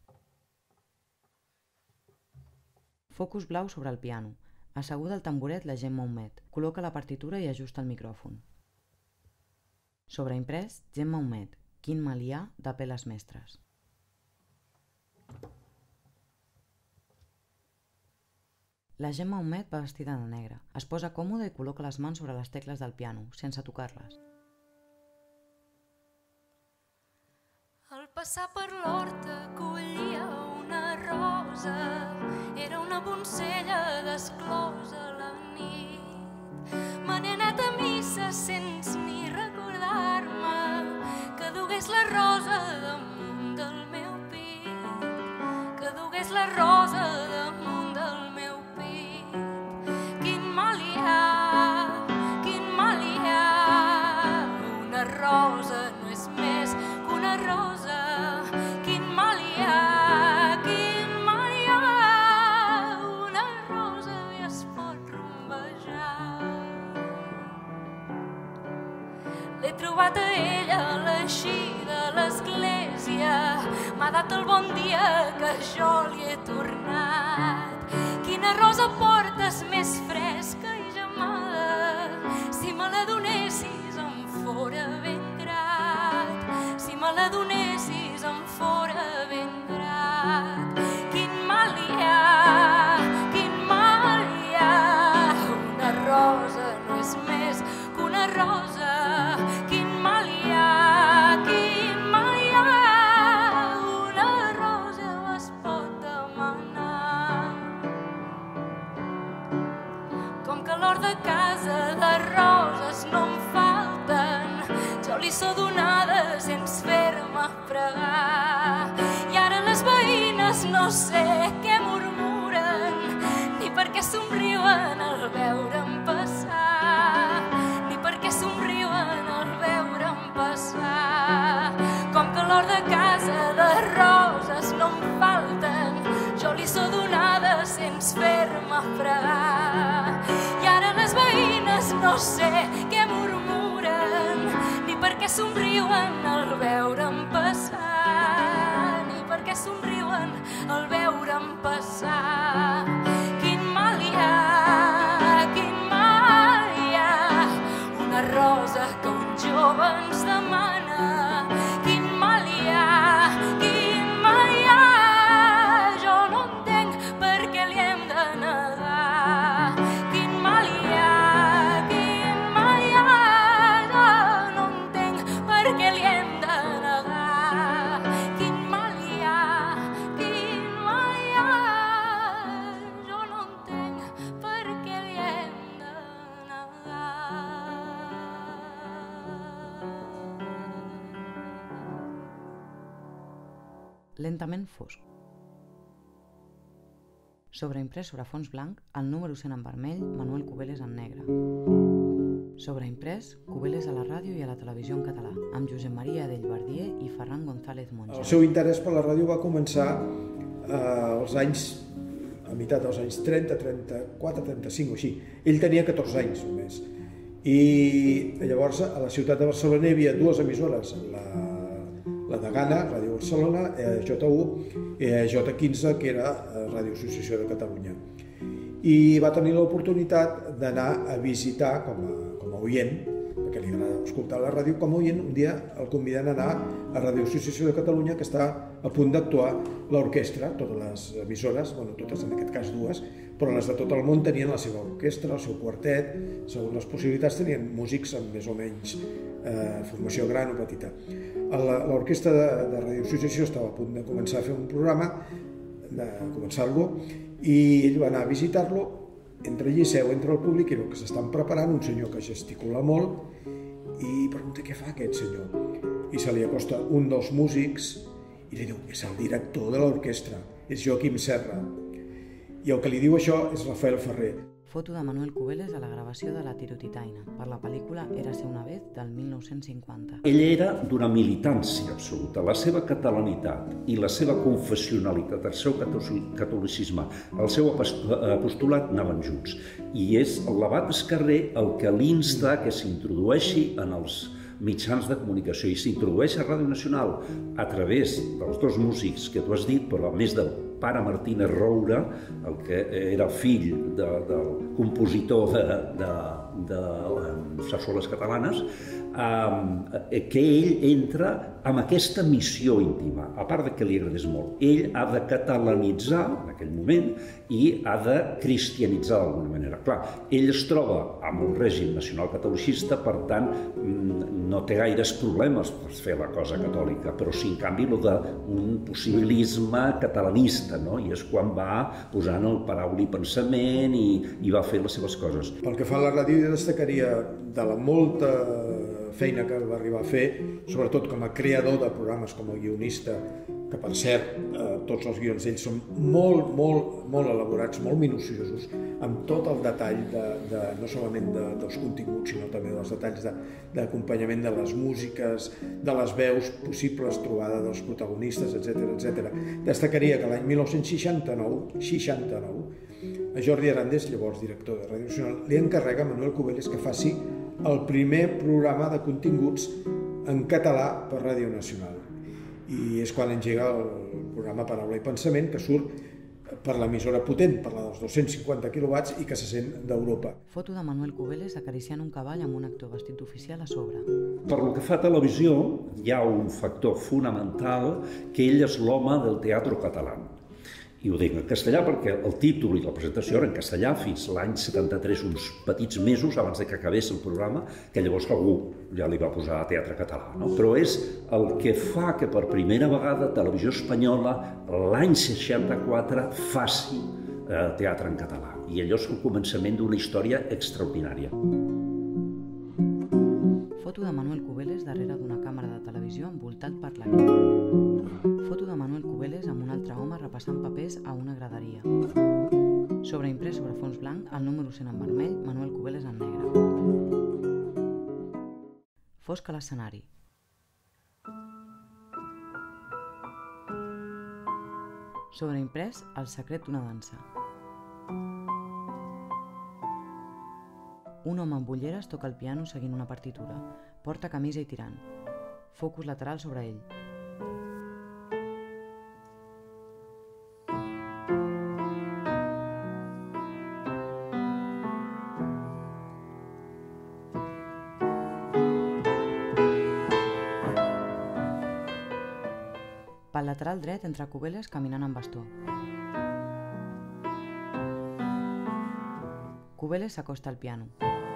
Focus blau sobre el piano. Asseguda al tamboret la Gemma Humet. Col·loca la partitura i ajusta el micròfon. Sobreimprès, Gemma Humet. Quin malià de peles mestres. La Gemma Humet va vestida de negre. Es posa còmoda i col·loca les mans sobre les tecles del piano, sense tocar-les. Al passar per l'horta collia una rosa, era una poncella d'esclosa a la nit. Me n'he anat a missa sense ni recordar-me que dugués la rosa damunt del meu pit, que dugués la rosa damunt del meu pit. Quin mal hi ha, quin mal hi ha, una rosa no és més que una rosa. Quin mal hi ha, quin mal hi ha, una rosa ja es pot rombejar. L'he trobat a ella a l'eixida de l'església, m'ha dat el bon dia que jo li he tornat. Quina rosa portes més fresca i gemada, si me la donessis em fora ben grat, si me la donessis em fora ben grat. Quin mal hi ha, quin mal hi ha, una rosa no és més fer-me fregar. I ara les veïnes no sé què murmuren, ni per què somriuen al veure'm passar, ni per què somriuen al veure'm passar. Com que l'hort de casa de roses no em falten, jo li sóc donada sense fer-me fregar. I ara les veïnes no sé què murmuren, ni per què somriuen al veure'm passar, ni per què somriuen al veure'm passar. Quin mal hi ha, quin mal hi ha, una rosa que un jove ens demana. Quin mal hi ha, quin mal hi ha, jo no entenc per què li hem de negar. Quin mal hi ha, quin mal hi ha, jo no entenc per què li hem de negar. Quin mal hi ha, quin mal hi ha, jo no entenc per què li hem de negar. Lentament fosc. Sobreimprès sobre fons blanc, el número cent en vermell, Manuel Cubeles en negre. Sobreimprès, Cubeles a la ràdio i a la televisió en català, amb Josep Maria Dellverdier i Ferran González Monja. El seu interès per la ràdio va començar eh, als anys, a meitat dels anys trenta, trenta-quatre, trenta-cinc o així. Ell tenia catorze anys només. I llavors a la ciutat de Barcelona hi havia dues emissores, la, la de Gana, Ràdio Barcelona, eh, J u, i eh, J quinze, que era eh, Ràdio Associació de Catalunya. I va tenir l'oportunitat d'anar a visitar com a, com a oient, perquè li agrada escoltar la ràdio com a oient. Un dia el conviden a anar a Ràdio Associació de Catalunya, que està a punt d'actuar l'orquestra, totes les emissores, bueno, totes en aquest cas dues, però les de tot el món tenien la seva orquestra, el seu quartet, segons les possibilitats tenien músics amb més o menys eh, formació gran o petita. L'orquestra de, de Ràdio Associació estava a punt de començar a fer un programa, de començar-lo, i ell va anar a visitar-lo, entra allí, seu entre el públic i veu que s'estan preparant un senyor que gesticula molt i pregunta què fa aquest senyor. I se li acosta un dels músics i li diu, és el director de l'orquestra, és Joaquim Serra. I el que li diu això és Rafael Ferrer. Foto de Manuel Cubeles a la gravació de La Tirotitaina, per la pel·lícula Érase una vez, del mil nou-cents cinquanta. Ell era d'una militància absoluta. La seva catalanitat i la seva confessionalitat, el seu catolicisme, el seu apostolat anaven junts. I és l'abat Escarrer el que l'insta que s'introdueixi en els mitjans de comunicació i s'introdueix a Ràdio Nacional a través dels dos músics que tu has dit, però a més del pare Martínez Roura, el que era fill de, del compositor de, de, de, de sarsueles catalanes, eh, que ell entra amb aquesta missió íntima, a part de que li agradés molt. Ell ha de catalanitzar en aquell moment i ha de cristianitzar d'alguna manera. Clar, ell es troba amb un règim nacional-catolicista, per tant, no té gaires problemes per fer la cosa catòlica, però sí, en canvi, el d'un possibilisme catalanista, no? I és quan va posant el paraula i pensament i, i va fer les seves coses. Pel que fa a la ràdio, jo destacaria de la molta feina que va arribar a fer, sobretot com a creador de programes, com a guionista, que per cert, eh, tots els guions d'ells són molt, molt, molt elaborats, molt minuciosos, amb tot el detall, de, de, no solament de, dels continguts, sinó també dels detalls d'acompanyament de, de les músiques, de les veus possibles, trobada dels protagonistes, etcètera, etcètera. Destacaria que l'any mil nou-cents seixanta-nou, seixanta-nou, a Jordi Arandés, llavors director de Ràdio Nacional, li encarrega a Manuel Cubeles que faci el primer programa de continguts en català per Ràdio Nacional. I és quan engega el programa Paraula i Pensament, que surt per l'emissora potent, per la dels dos-cents cinquanta quilowatts i que se sent d'Europa. Foto de Manuel Cubeles acariciant un cavall amb un actor vestit d'oficial a sobre. Per lo que fa a televisió, hi ha un factor fonamental, que ell és l'home del teatre català. I ho dic en castellà perquè el títol i la presentació eren en castellà fins l'any setanta-tres, uns petits mesos abans de que acabés el programa, que llavors algú ja li va posar a teatre català. No? Però és el que fa que per primera vegada Televisió Espanyola l'any seixanta-quatre faci eh, teatre en català. I allò és el començament d'una història extraordinària. Foto de Manuel Cubeles darrere d'una càmera de televisió televisió envoltat per la nit. Foto de Manuel Cubeles amb un altre home repassant papers a una graderia. Sobreimprès sobre fons blanc, el número cent en vermell, Manuel Cubeles en negre. Fosc a l'escenari. Sobreimprès, el secret d'una dansa. Un home amb ulleres toca el piano seguint una partitura. Porta camisa i tirant. Focus lateral sobre ell. Pel lateral dret entra Cubeles caminant amb bastó. Cubeles s'acosta al piano.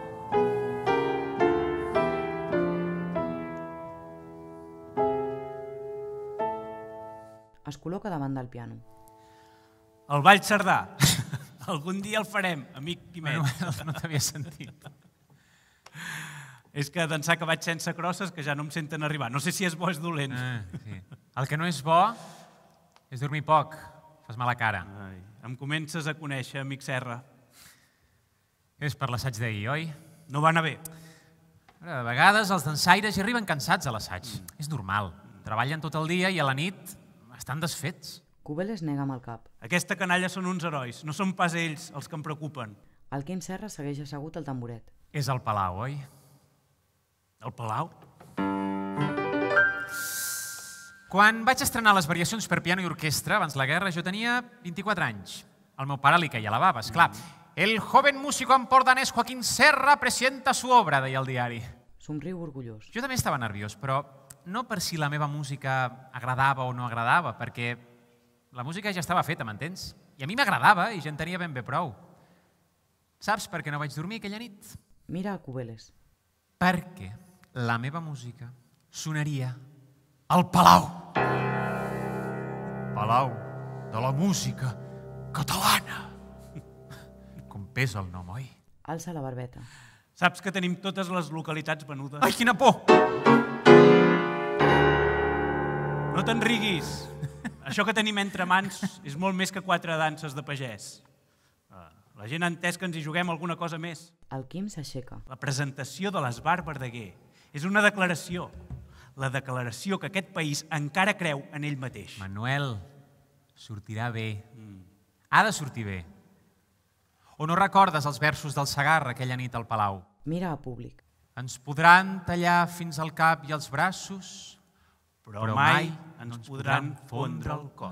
Es col·loca davant del piano. El Ball Cerdà. Algun dia el farem, amic Quimet. Manuel, no t'havia sentit. És que d'ençà que vaig sense crosses que ja no em senten arribar. No sé si és bo o és dolent. Ah, sí. El que no és bo és dormir poc. Fas mala cara. Ai, em comences a conèixer, amic Serra. És per l'assaig d'ahir, oi? No va anar bé. De vegades els dansaires hi arriben cansats a l'assaig. Mm. És normal. Treballen tot el dia i a la nit estan desfets. Cubeles nega amb el cap. Aquesta canalla són uns herois. No són pas ells els que em preocupen. El Quim Serra segueix assegut al tamboret. És el Palau, oi? El Palau? Quan vaig estrenar les variacions per piano i orquestra, abans la guerra, jo tenia vint-i-quatre anys. Al meu pare li queia la bava, esclar. El joven músico empordanès Joaquín Serra presenta su obra, deia el diari. Somriu orgullós. Jo també estava nerviós, però no per si la meva música agradava o no agradava, perquè la música ja estava feta, m'entens? I a mi m'agradava i ja en tenia ben bé prou. Saps per què no vaig dormir aquella nit? Mira a Cubeles. Perquè la meva música sonaria al Palau. Palau de la música catalana. Com pesa el nom, oi? Alça la barbeta. Saps que tenim totes les localitats venudes? Ai, quina por! No te'n riguis. Això que tenim entre mans és molt més que quatre danses de pagès. La gent ha entès que ens hi juguem alguna cosa més. El Quim s'aixeca. La presentació de l'Esbar Verdaguer és una declaració. La declaració que aquest país encara creu en ell mateix. Manuel, sortirà bé. Ha de sortir bé. O no recordes els versos del Segarra aquella nit al Palau? Mira a públic. Ens podran tallar fins al cap i els braços, però, però mai ens podran fondre el cor.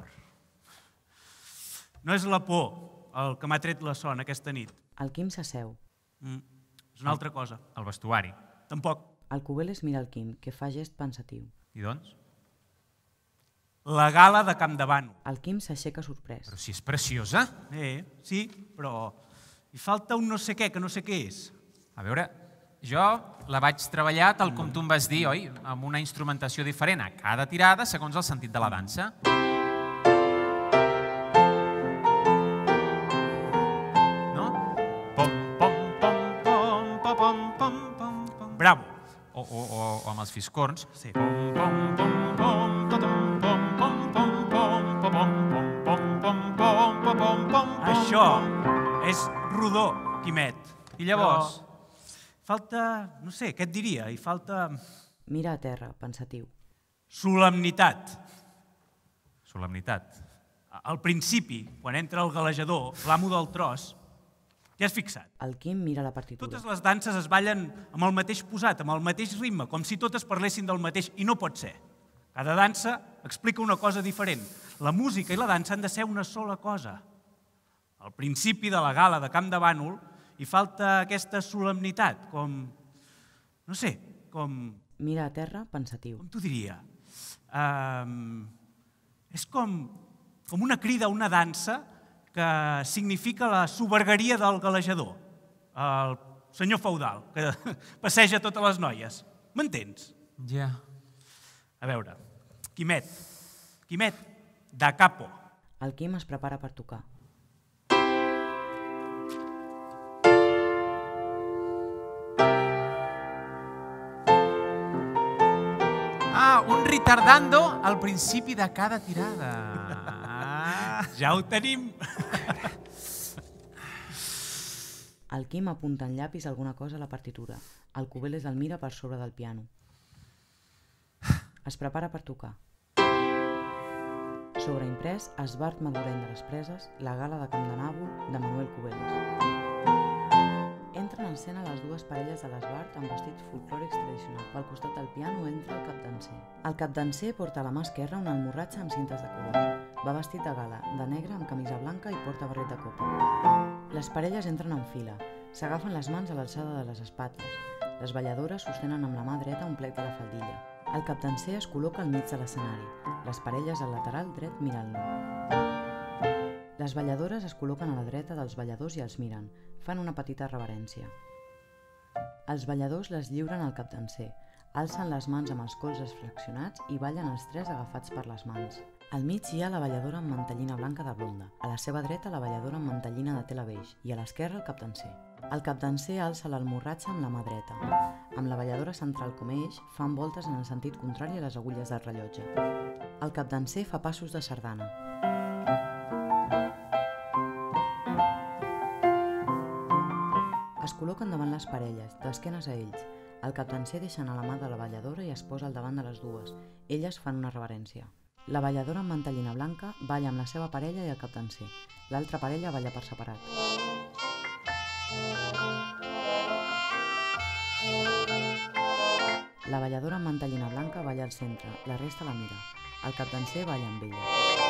No és la por el que m'ha tret la son aquesta nit. El Quim s'asseu. Mm. És una altra cosa. El vestuari. Tampoc. El Cubeles mira el Quim, que fa gest pensatiu. I doncs? La gala de Campdevànol. El Quim s'aixeca sorprès. Però si és preciosa. Eh, sí, però hi falta un no sé què, que no sé què és. A veure, jo la vaig treballar tal com tu em vas dir, oi? Amb una instrumentació diferent a cada tirada segons el sentit de la dansa. No? Pom, pom, pom, pom, pom, pom, pom, pom, pom. Bravo. O, o, o, o amb els fiscorns. Sí. Pom, pom, pom, pom, totom, pom, pom, pom, pom, pom, pom, pom, pom, pom, pom, pom. Això és rodó, Quimet. I llavors? Falta, no sé, què et diria? Hi falta... Mira a terra, pensatiu. Solemnitat. Solemnitat. Al principi, quan entra el galejador, l'amo del tros, ja has fixat. El Quim mira la partitura. Totes les danses es ballen amb el mateix posat, amb el mateix ritme, com si totes parlessin del mateix, i no pot ser. Cada dansa explica una cosa diferent. La música i la dansa han de ser una sola cosa. Al principi de la gala de Campdevànol hi falta aquesta solemnitat, com... no sé, com... Mira a terra, pensatiu. Com t'ho diria? Um, és com, com una crida a una dansa que significa la sobergueria del galejador, el senyor feudal, que passeja totes les noies. M'entens? Ja. A veure, Quimet, Quimet, da capo. El Quim es prepara per tocar. Ah, tardando al principi de cada tirada. Ja ho tenim. El Quim apunta en llapis alguna cosa a la partitura. El Cubeles el mira per sobre del piano. Es prepara per tocar. Sobreimprès, Esbart Madureny de les Preses, la gala de Camp de Nàbol de Manuel Cubeles. Entren en escena les dues parelles de l'Esbart amb vestits folclòrics tradicionals. Al costat del piano entra el capdanser. El capdanser porta a la mà esquerra un almorratge amb cintes de colors. Va vestit de gala, de negre amb camisa blanca i porta barret de copa. Les parelles entren en fila. S'agafen les mans a l'alçada de les espatlles. Les balladores sostenen amb la mà dreta un plec de la faldilla. El capdanser es col·loca al mig de l'escenari. Les parelles al lateral dret mirant-lo. Les balladores es col·loquen a la dreta dels balladors i els miren. Fan una petita reverència. Els balladors les lliuren al capdanser. Alcen les mans amb els colzes flexionats i ballen els tres agafats per les mans. Al mig hi ha la balladora amb mantellina blanca de blonda, a la seva dreta la balladora amb mantellina de tela beix i a l'esquerra el capdanser. El capdanser alça l'almorratge amb la mà dreta. Amb la balladora central com eix, fan voltes en el sentit contrari a les agulles del rellotge. El capdanser fa passos de sardana. Es col·loquen davant les parelles, d'esquenes a ells. El capdanser deixa anar la mà de la balladora i es posa al davant de les dues. Elles fan una reverència. La balladora amb mantellina blanca balla amb la seva parella i el capdanser. L'altra parella balla per separat. La balladora amb mantellina blanca balla al centre, la resta la mira. El capdanser balla amb ella.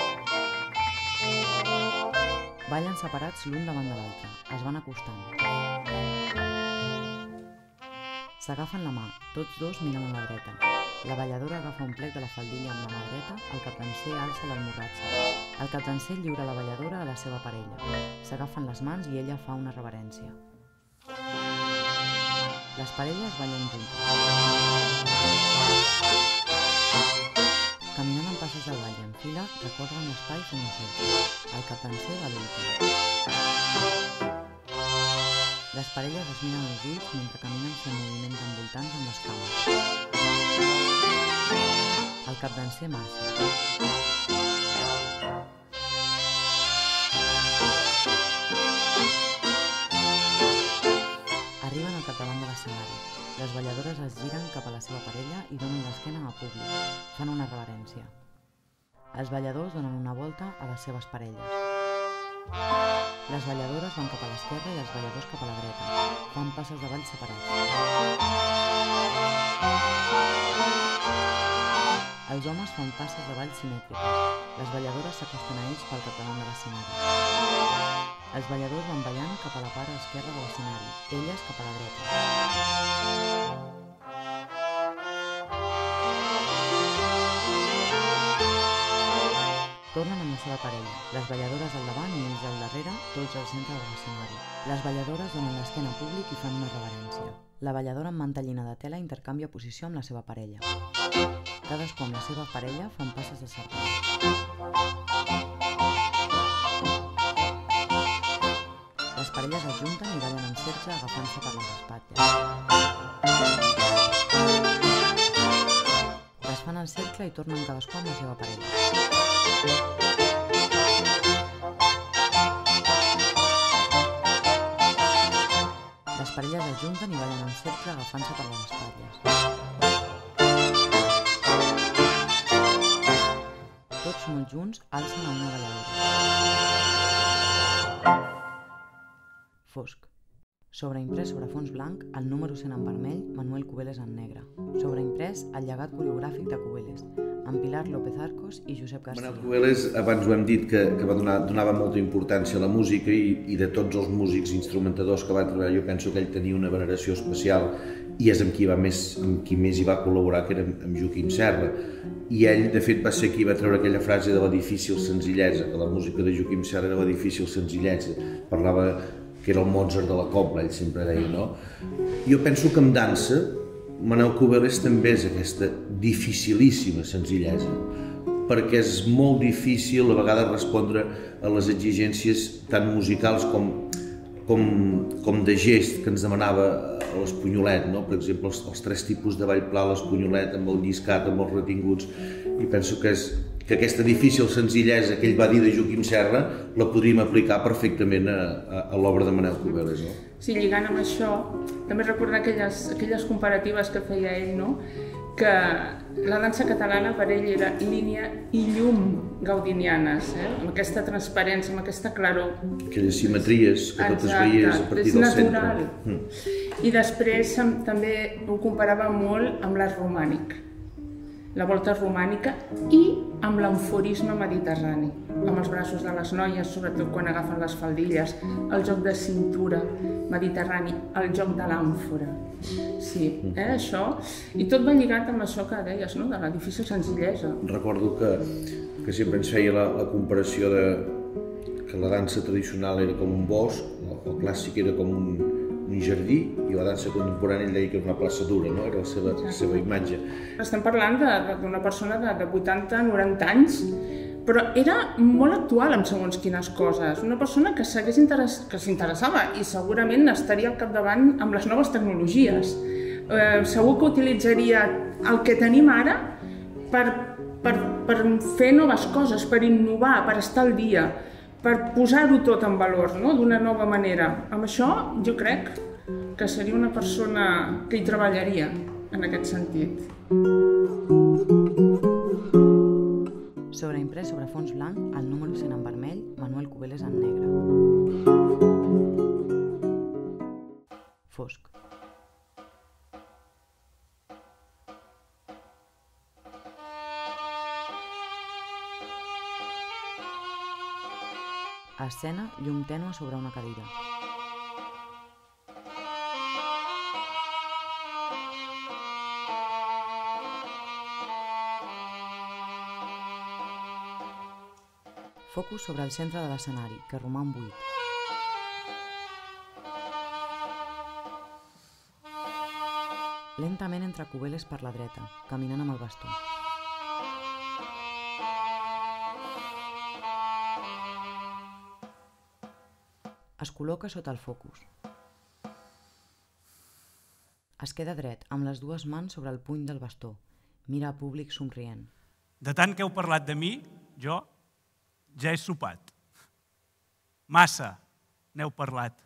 Ballen separats l'un davant de l'altre, es van acostant. S'agafen la mà, tots dos miren a la dreta. La balladora agafa un plec de la faldilla amb la mà dreta, el capdanser alça l'almorratge. El capdanser lliura la balladora a la seva parella. S'agafen les mans i ella fa una reverència. Les parelles ballen juntes. Caminant amb passes del ball i en fila, recorren l'espai fent un cercle. El capdanser va l'últim. Les parelles es miren els ulls mentre caminen fent moviments envoltants amb les cames. El capdanser marxa. Arriben al capdavant de l'escenari. Les balladores es giren cap a la seva parella i donen l'esquena al públic. Fan una reverència. Els balladors donen una volta a les seves parelles. Les balladores van cap a l'esquerra i els balladors cap a la dreta. Fan passes de ball separats. Els homes fan passes de ball simètriques. Les balladores s'acosten a ells pel capdavant de l'escenari. Els balladors van ballant cap a la part esquerra de l'escenari, elles cap a la dreta. Tornen amb la seva parella, les balladores al davant i ells al darrere, tots al centre de l'escenari. Les balladores donen l'esquena al públic i fan una reverència. La balladora amb mantellina de tela intercanvia posició amb la seva parella. Cadascú amb la seva parella fan passes de sardana. Les parelles es junten i ballen en cercle agafant-se per les espatlles. Les fan al cercle i tornen cadascú amb la seva parella. Les parelles es junten i ballen en cercle agafant-se per les espatlles. Tots molt junts alcen a una balladora. Fosc. Sobreimprès sobre fons blanc, el número cent en vermell, Manuel Cubeles en negre. Sobreimprès, el llegat coreogràfic de Cubeles, amb Pilar López Arcos i Josep García. Manuel Cubeles, abans ho hem dit, que, que va donar, donava molta importància a la música i, i de tots els músics instrumentadors que va treballar, jo penso que ell tenia una veneració especial i és amb qui, va més, amb qui més hi va col·laborar, que era amb Joaquim Serra. I ell, de fet, va ser qui va treure aquella frase de la difícil senzillesa, que la música de Joaquim Serra era la difícil senzillesa. Parlava que era el Mozart de la cobla, ell sempre deia, no? Jo penso que amb dansa, Manuel Cubeles també és aquesta dificilíssima senzillesa, perquè és molt difícil a vegades respondre a les exigències tant musicals com com de gest que ens demanava l'Espunyolet, per exemple, els tres tipus de ball pla, l'Espunyolet amb el lliscat, amb els retinguts, i penso que aquesta difícil senzillesa que ell va dir de Joaquim Serra la podríem aplicar perfectament a l'obra de Manel Cubeles. Sí, lligant amb això, també recordar aquelles comparatives que feia ell, que la dansa catalana per ell era línia i llum gaudinianes, amb aquesta transparència, amb aquesta claror. Aquelles simetries que totes veies a partir del centre. I després també ho comparava molt amb l'art romànic, la volta romànica i amb l'enforisme mediterrani, amb els braços de les noies, sobretot quan agafen les faldilles, el joc de cintura mediterrani, el joc de l'àmfora. Sí, això. I tot va lligat amb això que deies, de la difícil senzillesa. Recordo que sempre ens feia la comparació que la dansa tradicional era com un bosc, el clàssic era com un un jardí, i la dansa contemporània ell deia que era una plaça dura, era la seva imatge. Estem parlant d'una persona de vuitanta noranta anys, però era molt actual en segons quines coses. Una persona que s'interessava i segurament estaria al capdavant amb les noves tecnologies. Segur que utilitzaria el que tenim ara per fer noves coses, per innovar, per estar al dia, per posar-ho tot en valor d'una nova manera. Amb això jo crec que seria una persona que hi treballaria en aquest sentit. Sobreimprès sobre fons blanc, el número cent en vermell, Manuel Cubeles en negre. Fosc. Escena, llum tènue sobre una cadira. Focus sobre el centre de l'escenari, que roman buit. Lentament entra Cubeles per la dreta, caminant amb el bastó. Es col·loca sota el focus. Es queda dret, amb les dues mans sobre el puny del bastó. Mira al públic somrient. De tant que heu parlat de mi, jo ja he sopat. Massa n'heu parlat.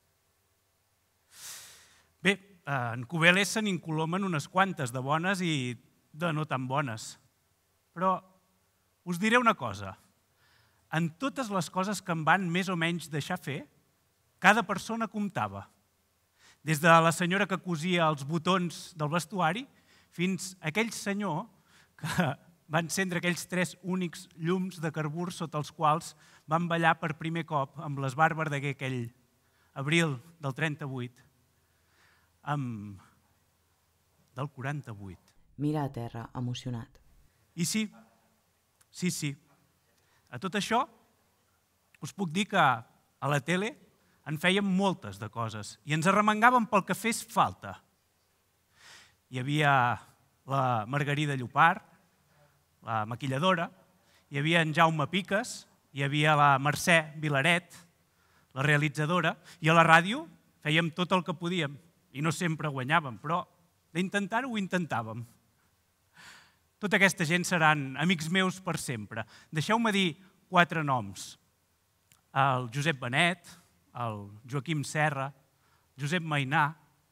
Bé, en Cubeles se n'incolomen unes quantes de bones i de no tan bones. Però us diré una cosa. En totes les coses que em van més o menys deixar fer, cada persona comptava. Des de la senyora que cosia els botons del vestuari fins a aquell senyor que va encendre aquells tres únics llums de carbur sota els quals van ballar per primer cop amb les Bàrbar d'Aguer aquell abril del trenta-vuit, amb del quaranta-vuit. Mira a terra, emocionat. I sí, sí, sí. A tot això us puc dir que a la tele en fèiem moltes de coses i ens arremangàvem pel que fes falta. Hi havia la Margarida Llopart, la maquilladora, hi havia en Jaume Piques, hi havia la Mercè Vilaret, la realitzadora, i a la ràdio fèiem tot el que podíem i no sempre guanyàvem, però d'intentar-ho ho intentàvem. Tota aquesta gent seran amics meus per sempre. Deixeu-me dir quatre noms. El Josep Benet, el Joaquim Serra, Josep Mainà,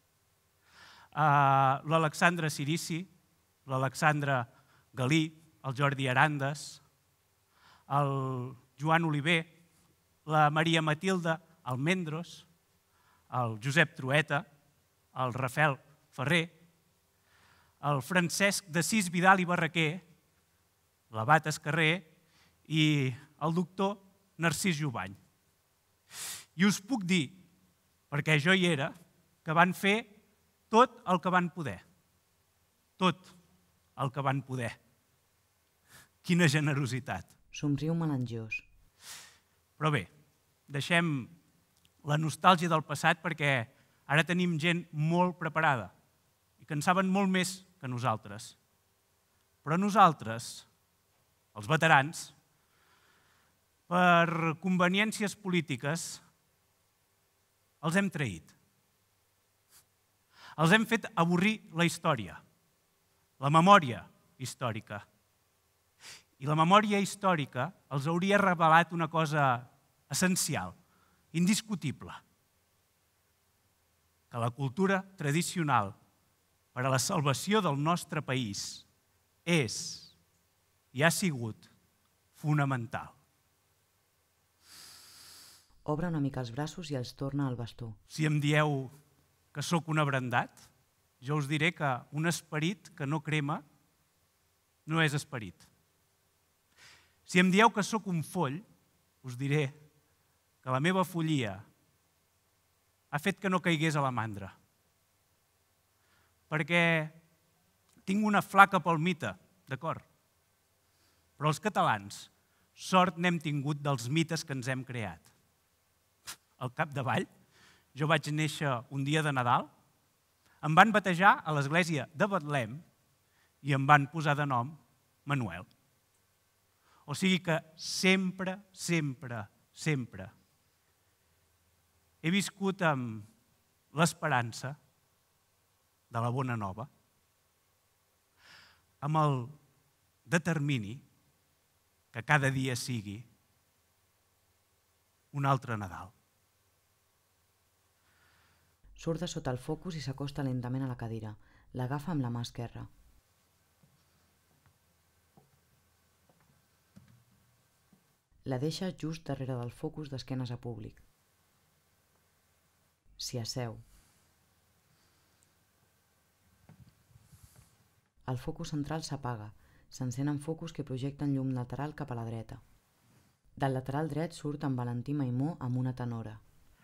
l'Alexandre Cirici, l'Alexandre Galí, el Jordi Arandes, el Joan Oliver, la Maria Matilde Almendros, el Josep Trueta, el Rafael Ferrer, el Francesc d'Assís Vidal i Barraquer, l'Abat Escarrer i el doctor Narcís Jubany. I us puc dir, perquè jo hi era, que van fer tot el que van poder. Tot el que van poder. Quina generositat. Somriu melangiós. Però bé, deixem la nostàlgia del passat perquè ara tenim gent molt preparada i que en saben molt més que nosaltres. Però nosaltres, els veterans, per conveniències polítiques, els hem traït. Els hem fet avorrir la història, la memòria històrica. I la memòria històrica els hauria revelat una cosa essencial, indiscutible, que la cultura tradicional per a la salvació del nostre país és i ha sigut fonamental. Obre una mica els braços i els torna al bastó. Si em dieu que sóc un abrandat, jo us diré que un esperit que no crema no és esperit. Si em dieu que sóc un foll, us diré que la meva follia ha fet que no caigués a la mandra. Perquè tinc una flaca palmita, d'acord? Però els catalans, sort n'hem tingut dels mites que ens hem creat. Al capdavall, jo vaig néixer un dia de Nadal, em van batejar a l'església de Betlem i em van posar de nom Manuel. O sigui que sempre, sempre, sempre he viscut amb l'esperança de la bona nova, amb el determini que cada dia sigui un altre Nadal. Surt de sota el focus i s'acosta lentament a la cadira. L'agafa amb la mà esquerra. La deixa just darrere del focus d'esquenes a públic. S'hi asseu. El focus central s'apaga. S'encenen focus que projecten llum lateral cap a la dreta. Del lateral dret surt en Valentí Maimó amb una tenora.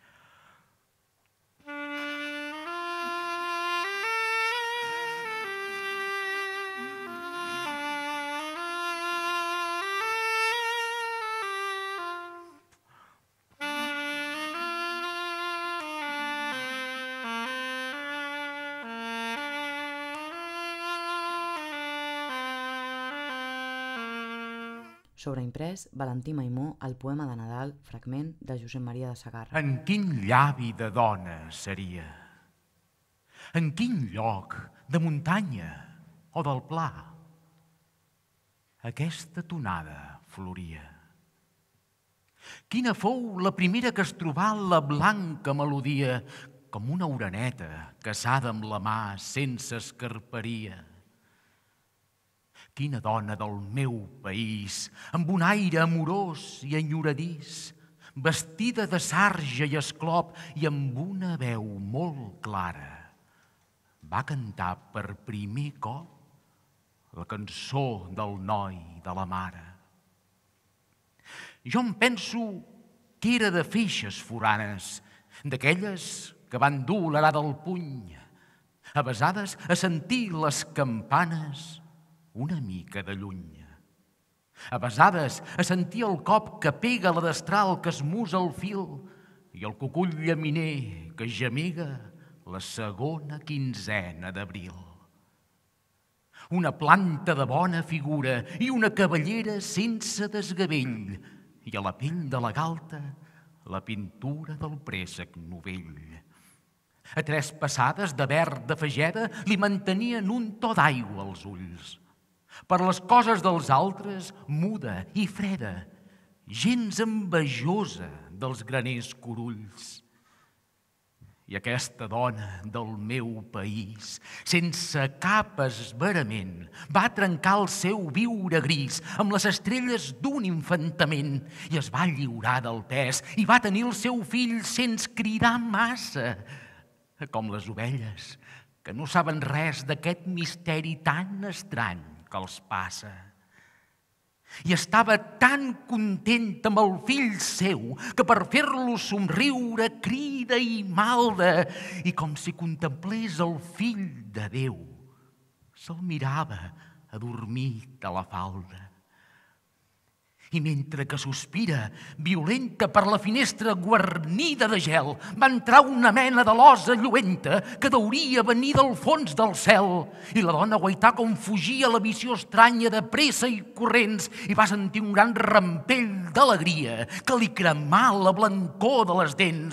Sobreimprès, Valentí Maimó, el poema de Nadal, fragment de Josep Maria de Sagarra. En quin llavi de dona seria? En quin lloc de muntanya o del pla? Aquesta tonada floria. Quina fou la primera que es trobà la blanca melodia, com una oreneta caçada amb la mà sense escarperia? Quina dona del meu país, amb un aire amorós i enyoradís, vestida de sarja i esclop i amb una veu molt clara, va cantar per primer cop la cançó del noi de la mare. Jo em penso que era de feixes foranes, d'aquelles que van dur l'arada al puny, avesades a sentir les campanes una mica de lluny. Avesades a sentir el cop que pega la destral que es musa el fil i el cucull llaminer que gemega la segona quinzena d'abril. Una planta de bona figura i una cavallera sense desgavell i a la pell de la galta la pintura del préssec novell. A tres passades de verd de fageda li mantenien un to d'aigua als ulls. Per les coses dels altres, muda i freda, gens envejosa dels graners corulls. I aquesta dona del meu país, sense cap esverament, va trencar el seu viure gris amb les estrelles d'un infantament i es va lliurar del pes i va tenir el seu fill sense cridar massa, com les ovelles, que no saben res d'aquest misteri tan estrany que els passa. I estava tan content amb el fill seu que per fer-lo somriure crida i malda i com si contemplés el fill de Déu se'l mirava adormit a la falda. I mentre que sospira, violenta per la finestra guarnida de gel, va entrar una mena de losa lluenta que deuria venir del fons del cel. I la dona guaità com fugia la visió estranya de pressa i corrents i va sentir un gran rampell d'alegria que li cremà la blancor de les dents.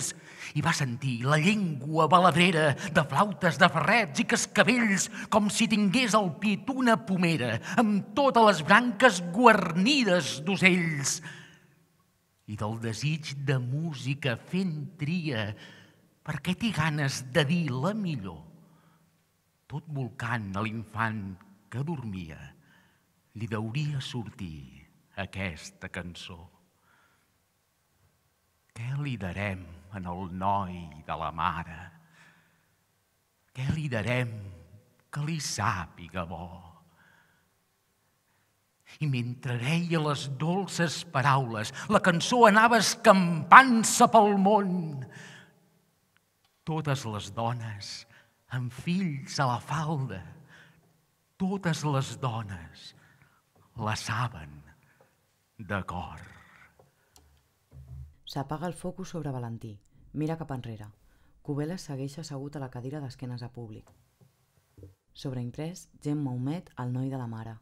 i va sentir la llengua baladrera de flautes, de ferrets i cascavells, com si tingués al pit una pomera amb totes les branques guarnides d'ocells. I del desig de música fent tria, perquè té ganes de dir la millor, tot volcant a l'infant que dormia, li deuria sortir aquesta cançó. Què li darem en el noi de la mare? Què li darem que li sàpiga bo? I mentre reia les dolces paraules, la cançó anava escampant-se pel món. Totes les dones amb fills a la falda, totes les dones la saben de cor. S'apaga el focus sobre Valentí. Mira cap enrere. Cubeles segueix assegut a la cadira d'esquenes a públic. Sobreimprès, Gemma Humet, el noi de la mare.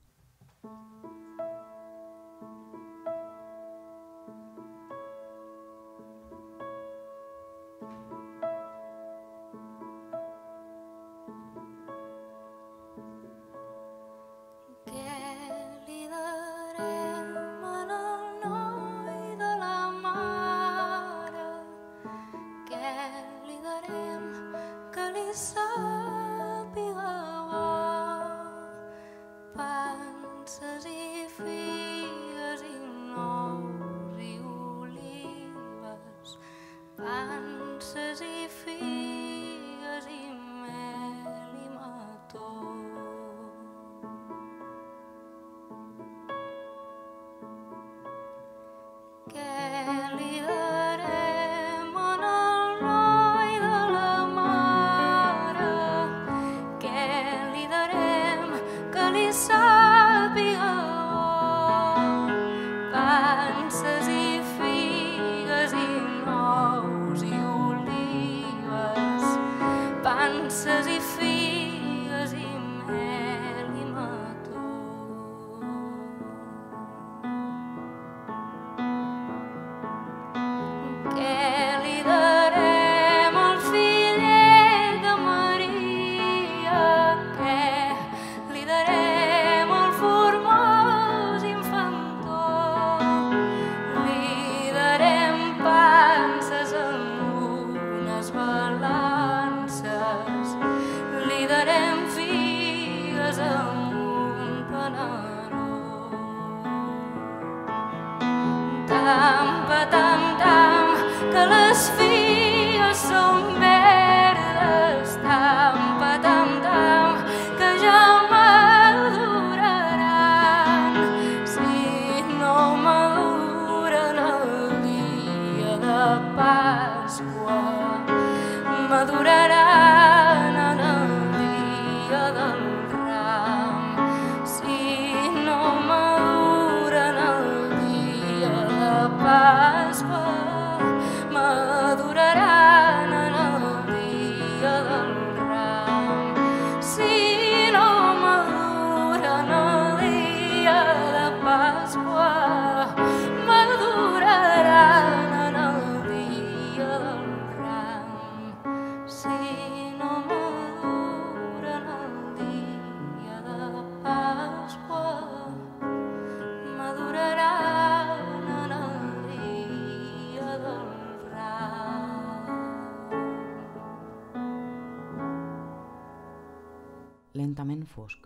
Lentament fosc.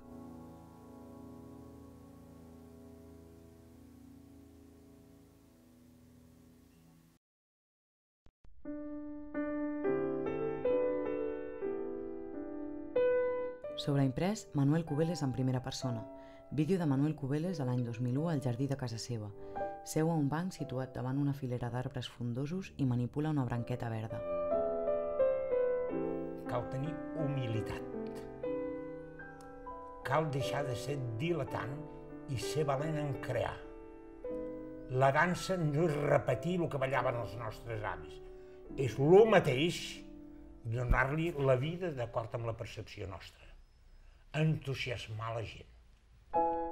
Sobreimprès, Manuel Cubeles en primera persona. Vídeo de Manuel Cubeles a l'any dos mil u al jardí de casa seva. Seu a un banc situat davant una filera d'arbres frondosos i manipula una branqueta verda. Cal tenir humilitat. Cal deixar de ser diletant i ser valent en crear. La dansa no és repetir el que ballaven els nostres avis. És el mateix donar-li la vida d'acord amb la percepció nostra. Entusiasmar la gent.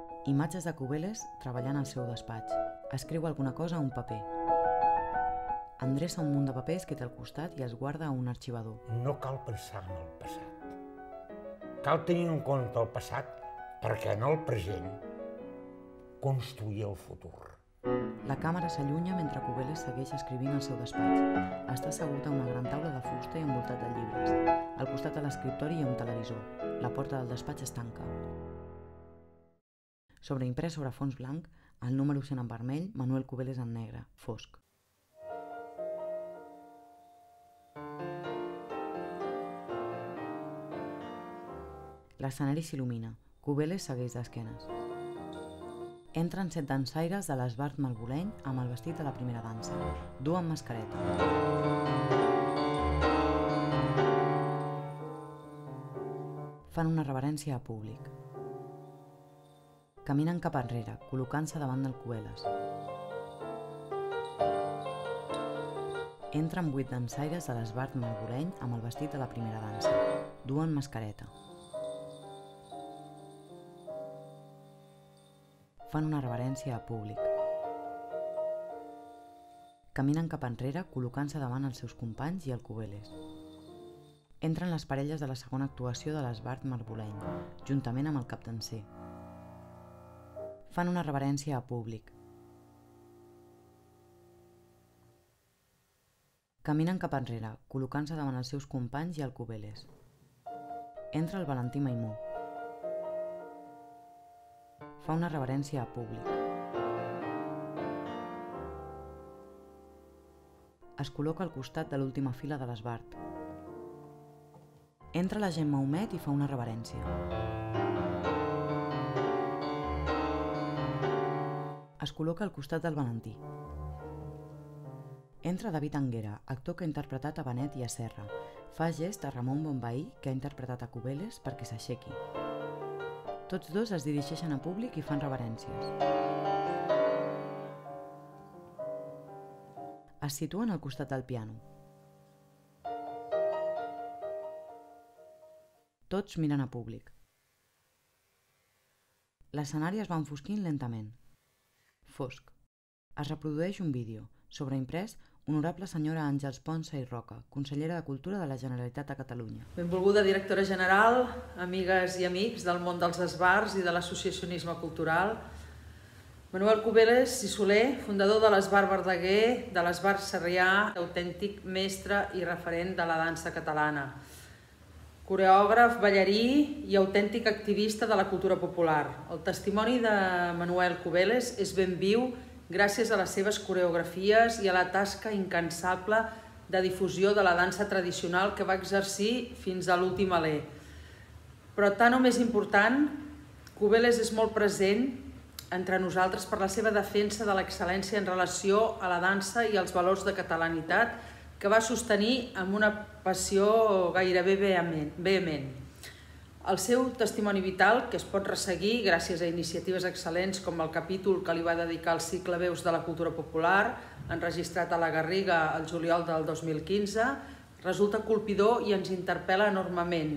Imatges de Cubeles treballant al seu despatx. Escriu alguna cosa a un paper. Endreça un munt de papers que té al costat i es guarda a un arxivador. No cal pensar en el passat. Cal tenir en compte el passat perquè en el present construir el futur. La càmera s'allunya mentre Cubeles segueix escrivint al seu despatx. Està assegut a una gran taula de fusta i envoltat de llibres. Al costat de l'escriptori hi ha un televisor. La porta del despatx es tanca. Sobreimprès sobre fons blanc, el número cent en vermell, Manuel Cubeles en negre, fosc. L'escenari s'il·lumina. Cubeles segueix d'esquenes. Entren set dansaires de l'esbart malboleny amb el vestit de la primera dansa. Duen mascareta. Fan una reverència a públic. Caminen cap enrere, col·locant-se davant del Cubeles. Entren vuit dansaires de l'esbart malboleny amb el vestit de la primera dansa. Duen mascareta. Fan una reverència a públic. Caminen cap enrere, col·locant-se davant els seus companys i el Cubeles. Entren les parelles de la segona actuació de l'esbart marboleny, juntament amb el capdanser. Fan una reverència a públic. Caminen cap enrere, col·locant-se davant els seus companys i el Cubeles. Entra el Valentí Maimó. Fa una reverència a públic. Es col·loca al costat de l'última fila de l'esbart. Entra la Gemma Humet i fa una reverència. Es col·loca al costat del Valentí. Entra David Anguera, actor que ha interpretat a Benet i a Serra. Fa gest a Ramon Bonveí, que ha interpretat a Cubeles, perquè s'aixequi. Tots dos es dirigeixen a públic i fan reverències. Es situen al costat del piano. Tots miren a públic. L'escenari es va enfosquint lentament. Fosc. Es reprodueix un vídeo. Sobreimprès, Honorable senyora Àngels Ponsa i Roca, consellera de Cultura de la Generalitat de Catalunya. Benvolguda directora general, amigues i amics del món dels esbarts i de l'associacionisme cultural. Manuel Cubeles i Soler, fundador de l'Esbart Verdaguer, de l'Esbart Sarrià, autèntic mestre i referent de la dansa catalana. Coreògraf, ballarí i autèntic activista de la cultura popular. El testimoni de Manuel Cubeles és ben viu gràcies a les seves coreografies i a la tasca incansable de difusió de la dansa tradicional que va exercir fins a l'últim alè. Però tant o més important, Cubeles és molt present entre nosaltres per la seva defensa de l'excel·lència en relació a la dansa i als valors de catalanitat que va sostenir amb una passió gairebé vehement. El seu testimoni vital, que es pot resseguir gràcies a iniciatives excel·lents com el capítol que li va dedicar al cicle Veus de la Cultura Popular, enregistrat a la Garriga el juliol del dos mil quinze, resulta colpidor i ens interpel·la enormement.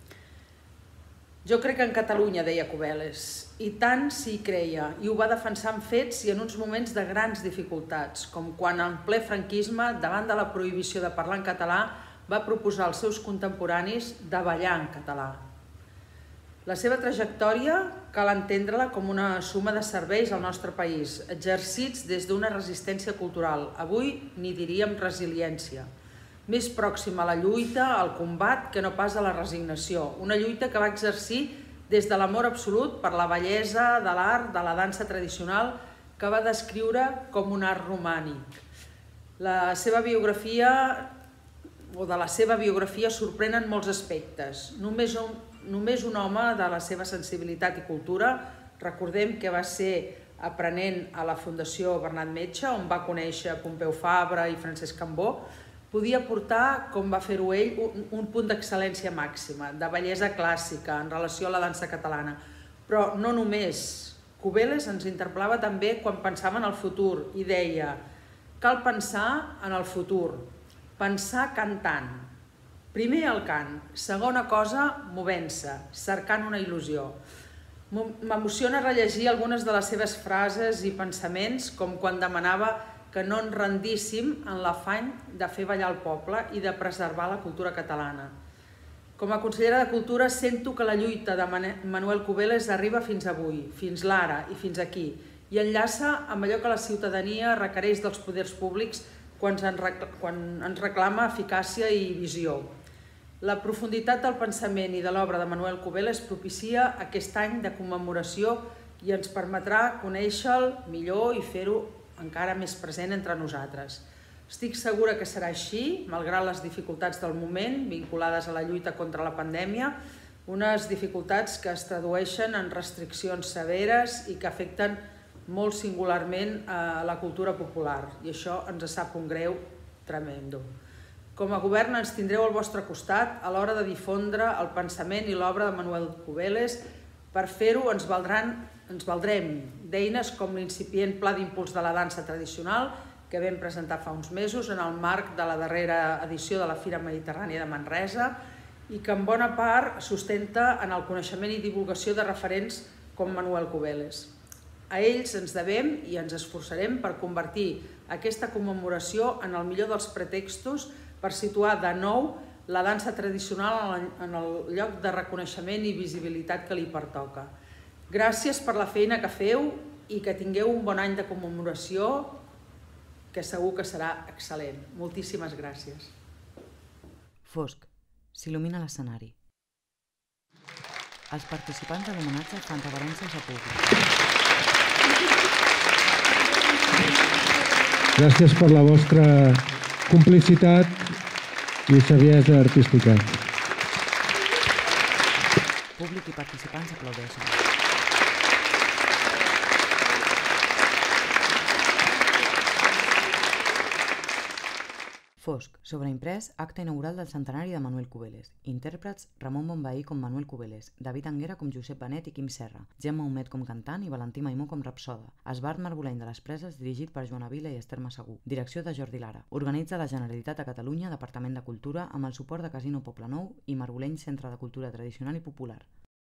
Jo crec en Catalunya, deia Cubeles, i tant s'hi creia, i ho va defensar amb fets i en uns moments de grans dificultats, com quan en ple franquisme, davant de la prohibició de parlar en català, va proposar als seus contemporanis de ballar en català. La seva trajectòria cal entendre-la com una suma de serveis al nostre país, exercits des d'una resistència cultural, avui n'hi diríem resiliència, més pròxima a la lluita, al combat, que no pas a la resignació, una lluita que va exercir des de l'amor absolut per la bellesa de l'art, de la dansa tradicional, que va descriure com un art romànic. La seva biografia, o de la seva biografia, sorprenen molts aspectes. Només un Només un home de la seva sensibilitat i cultura, recordem que va ser aprenent a la Fundació Bernat Metge, on va conèixer Pompeu Fabra i Francesc Cambó, podia portar, com va fer-ho ell, un punt d'excel·lència màxima, de bellesa clàssica en relació a la dansa catalana. Però no només. Cubeles ens interpel·lava també quan pensava en el futur i deia: cal pensar en el futur, pensar cantant. Primer el cant, segona cosa movent-se, cercant una il·lusió. M'emociona rellegir algunes de les seves frases i pensaments, com quan demanava que no ens rendíssim en l'afany de fer ballar el poble i de preservar la cultura catalana. Com a consellera de Cultura sento que la lluita de Manuel Cubeles arriba fins avui, fins l'ara i fins aquí, i enllaça amb allò que la ciutadania requereix dels poders públics quan ens reclama eficàcia i visió. La profunditat del pensament i de l'obra de Manuel Cubeles propicia aquest any de commemoració i ens permetrà conèixer-lo millor i fer-ho encara més present entre nosaltres. Estic segura que serà així, malgrat les dificultats del moment vinculades a la lluita contra la pandèmia, unes dificultats que es tradueixen en restriccions severes i que afecten molt singularment a la cultura popular, i això ens sap un greu tremendo. Com a govern ens tindreu al vostre costat a l'hora de difondre el pensament i l'obra de Manuel Cubeles. Per fer-ho ens valdrem d'eines com l'incipient Pla d'Impuls de la Dansa Tradicional que vam presentar fa uns mesos en el marc de la darrera edició de la Fira Mediterrània de Manresa i que en bona part sustenta en el coneixement i divulgació de referents com Manuel Cubeles. A ells ens devem i ens esforçarem per convertir aquesta commemoració en el millor dels pretextos per situar de nou la dansa tradicional en el lloc de reconeixement i visibilitat que li pertoca. Gràcies per la feina que feu i que tingueu un bon any de commemoració que segur que serà excel·lent. Moltíssimes gràcies. Fosc. S'il·lumina l'escenari. Els participants de l'homenatge fan reverències a públic. Gràcies per la vostra complicitat i saviesa artística. Públic i participants aplaudeixen. Fosc. Sobreimprès, acte inaugural del centenari de Manuel Cubeles. Intèrprets Ramon Bonvehí com Manuel Cubeles, David Anguera com Josep Benet i Quim Serra, Gemma Humet com cantant i Valentí Maimó com rapsoda. Esbart Margoleny de les Preses, dirigit per Joana Vila i Esther Massagú. Direcció de Jordi Lara. Organitza la Generalitat de Catalunya, Departament de Cultura, amb el suport de Casino Poblenou i Margoleny Centre de Cultura Tradicional i Popular.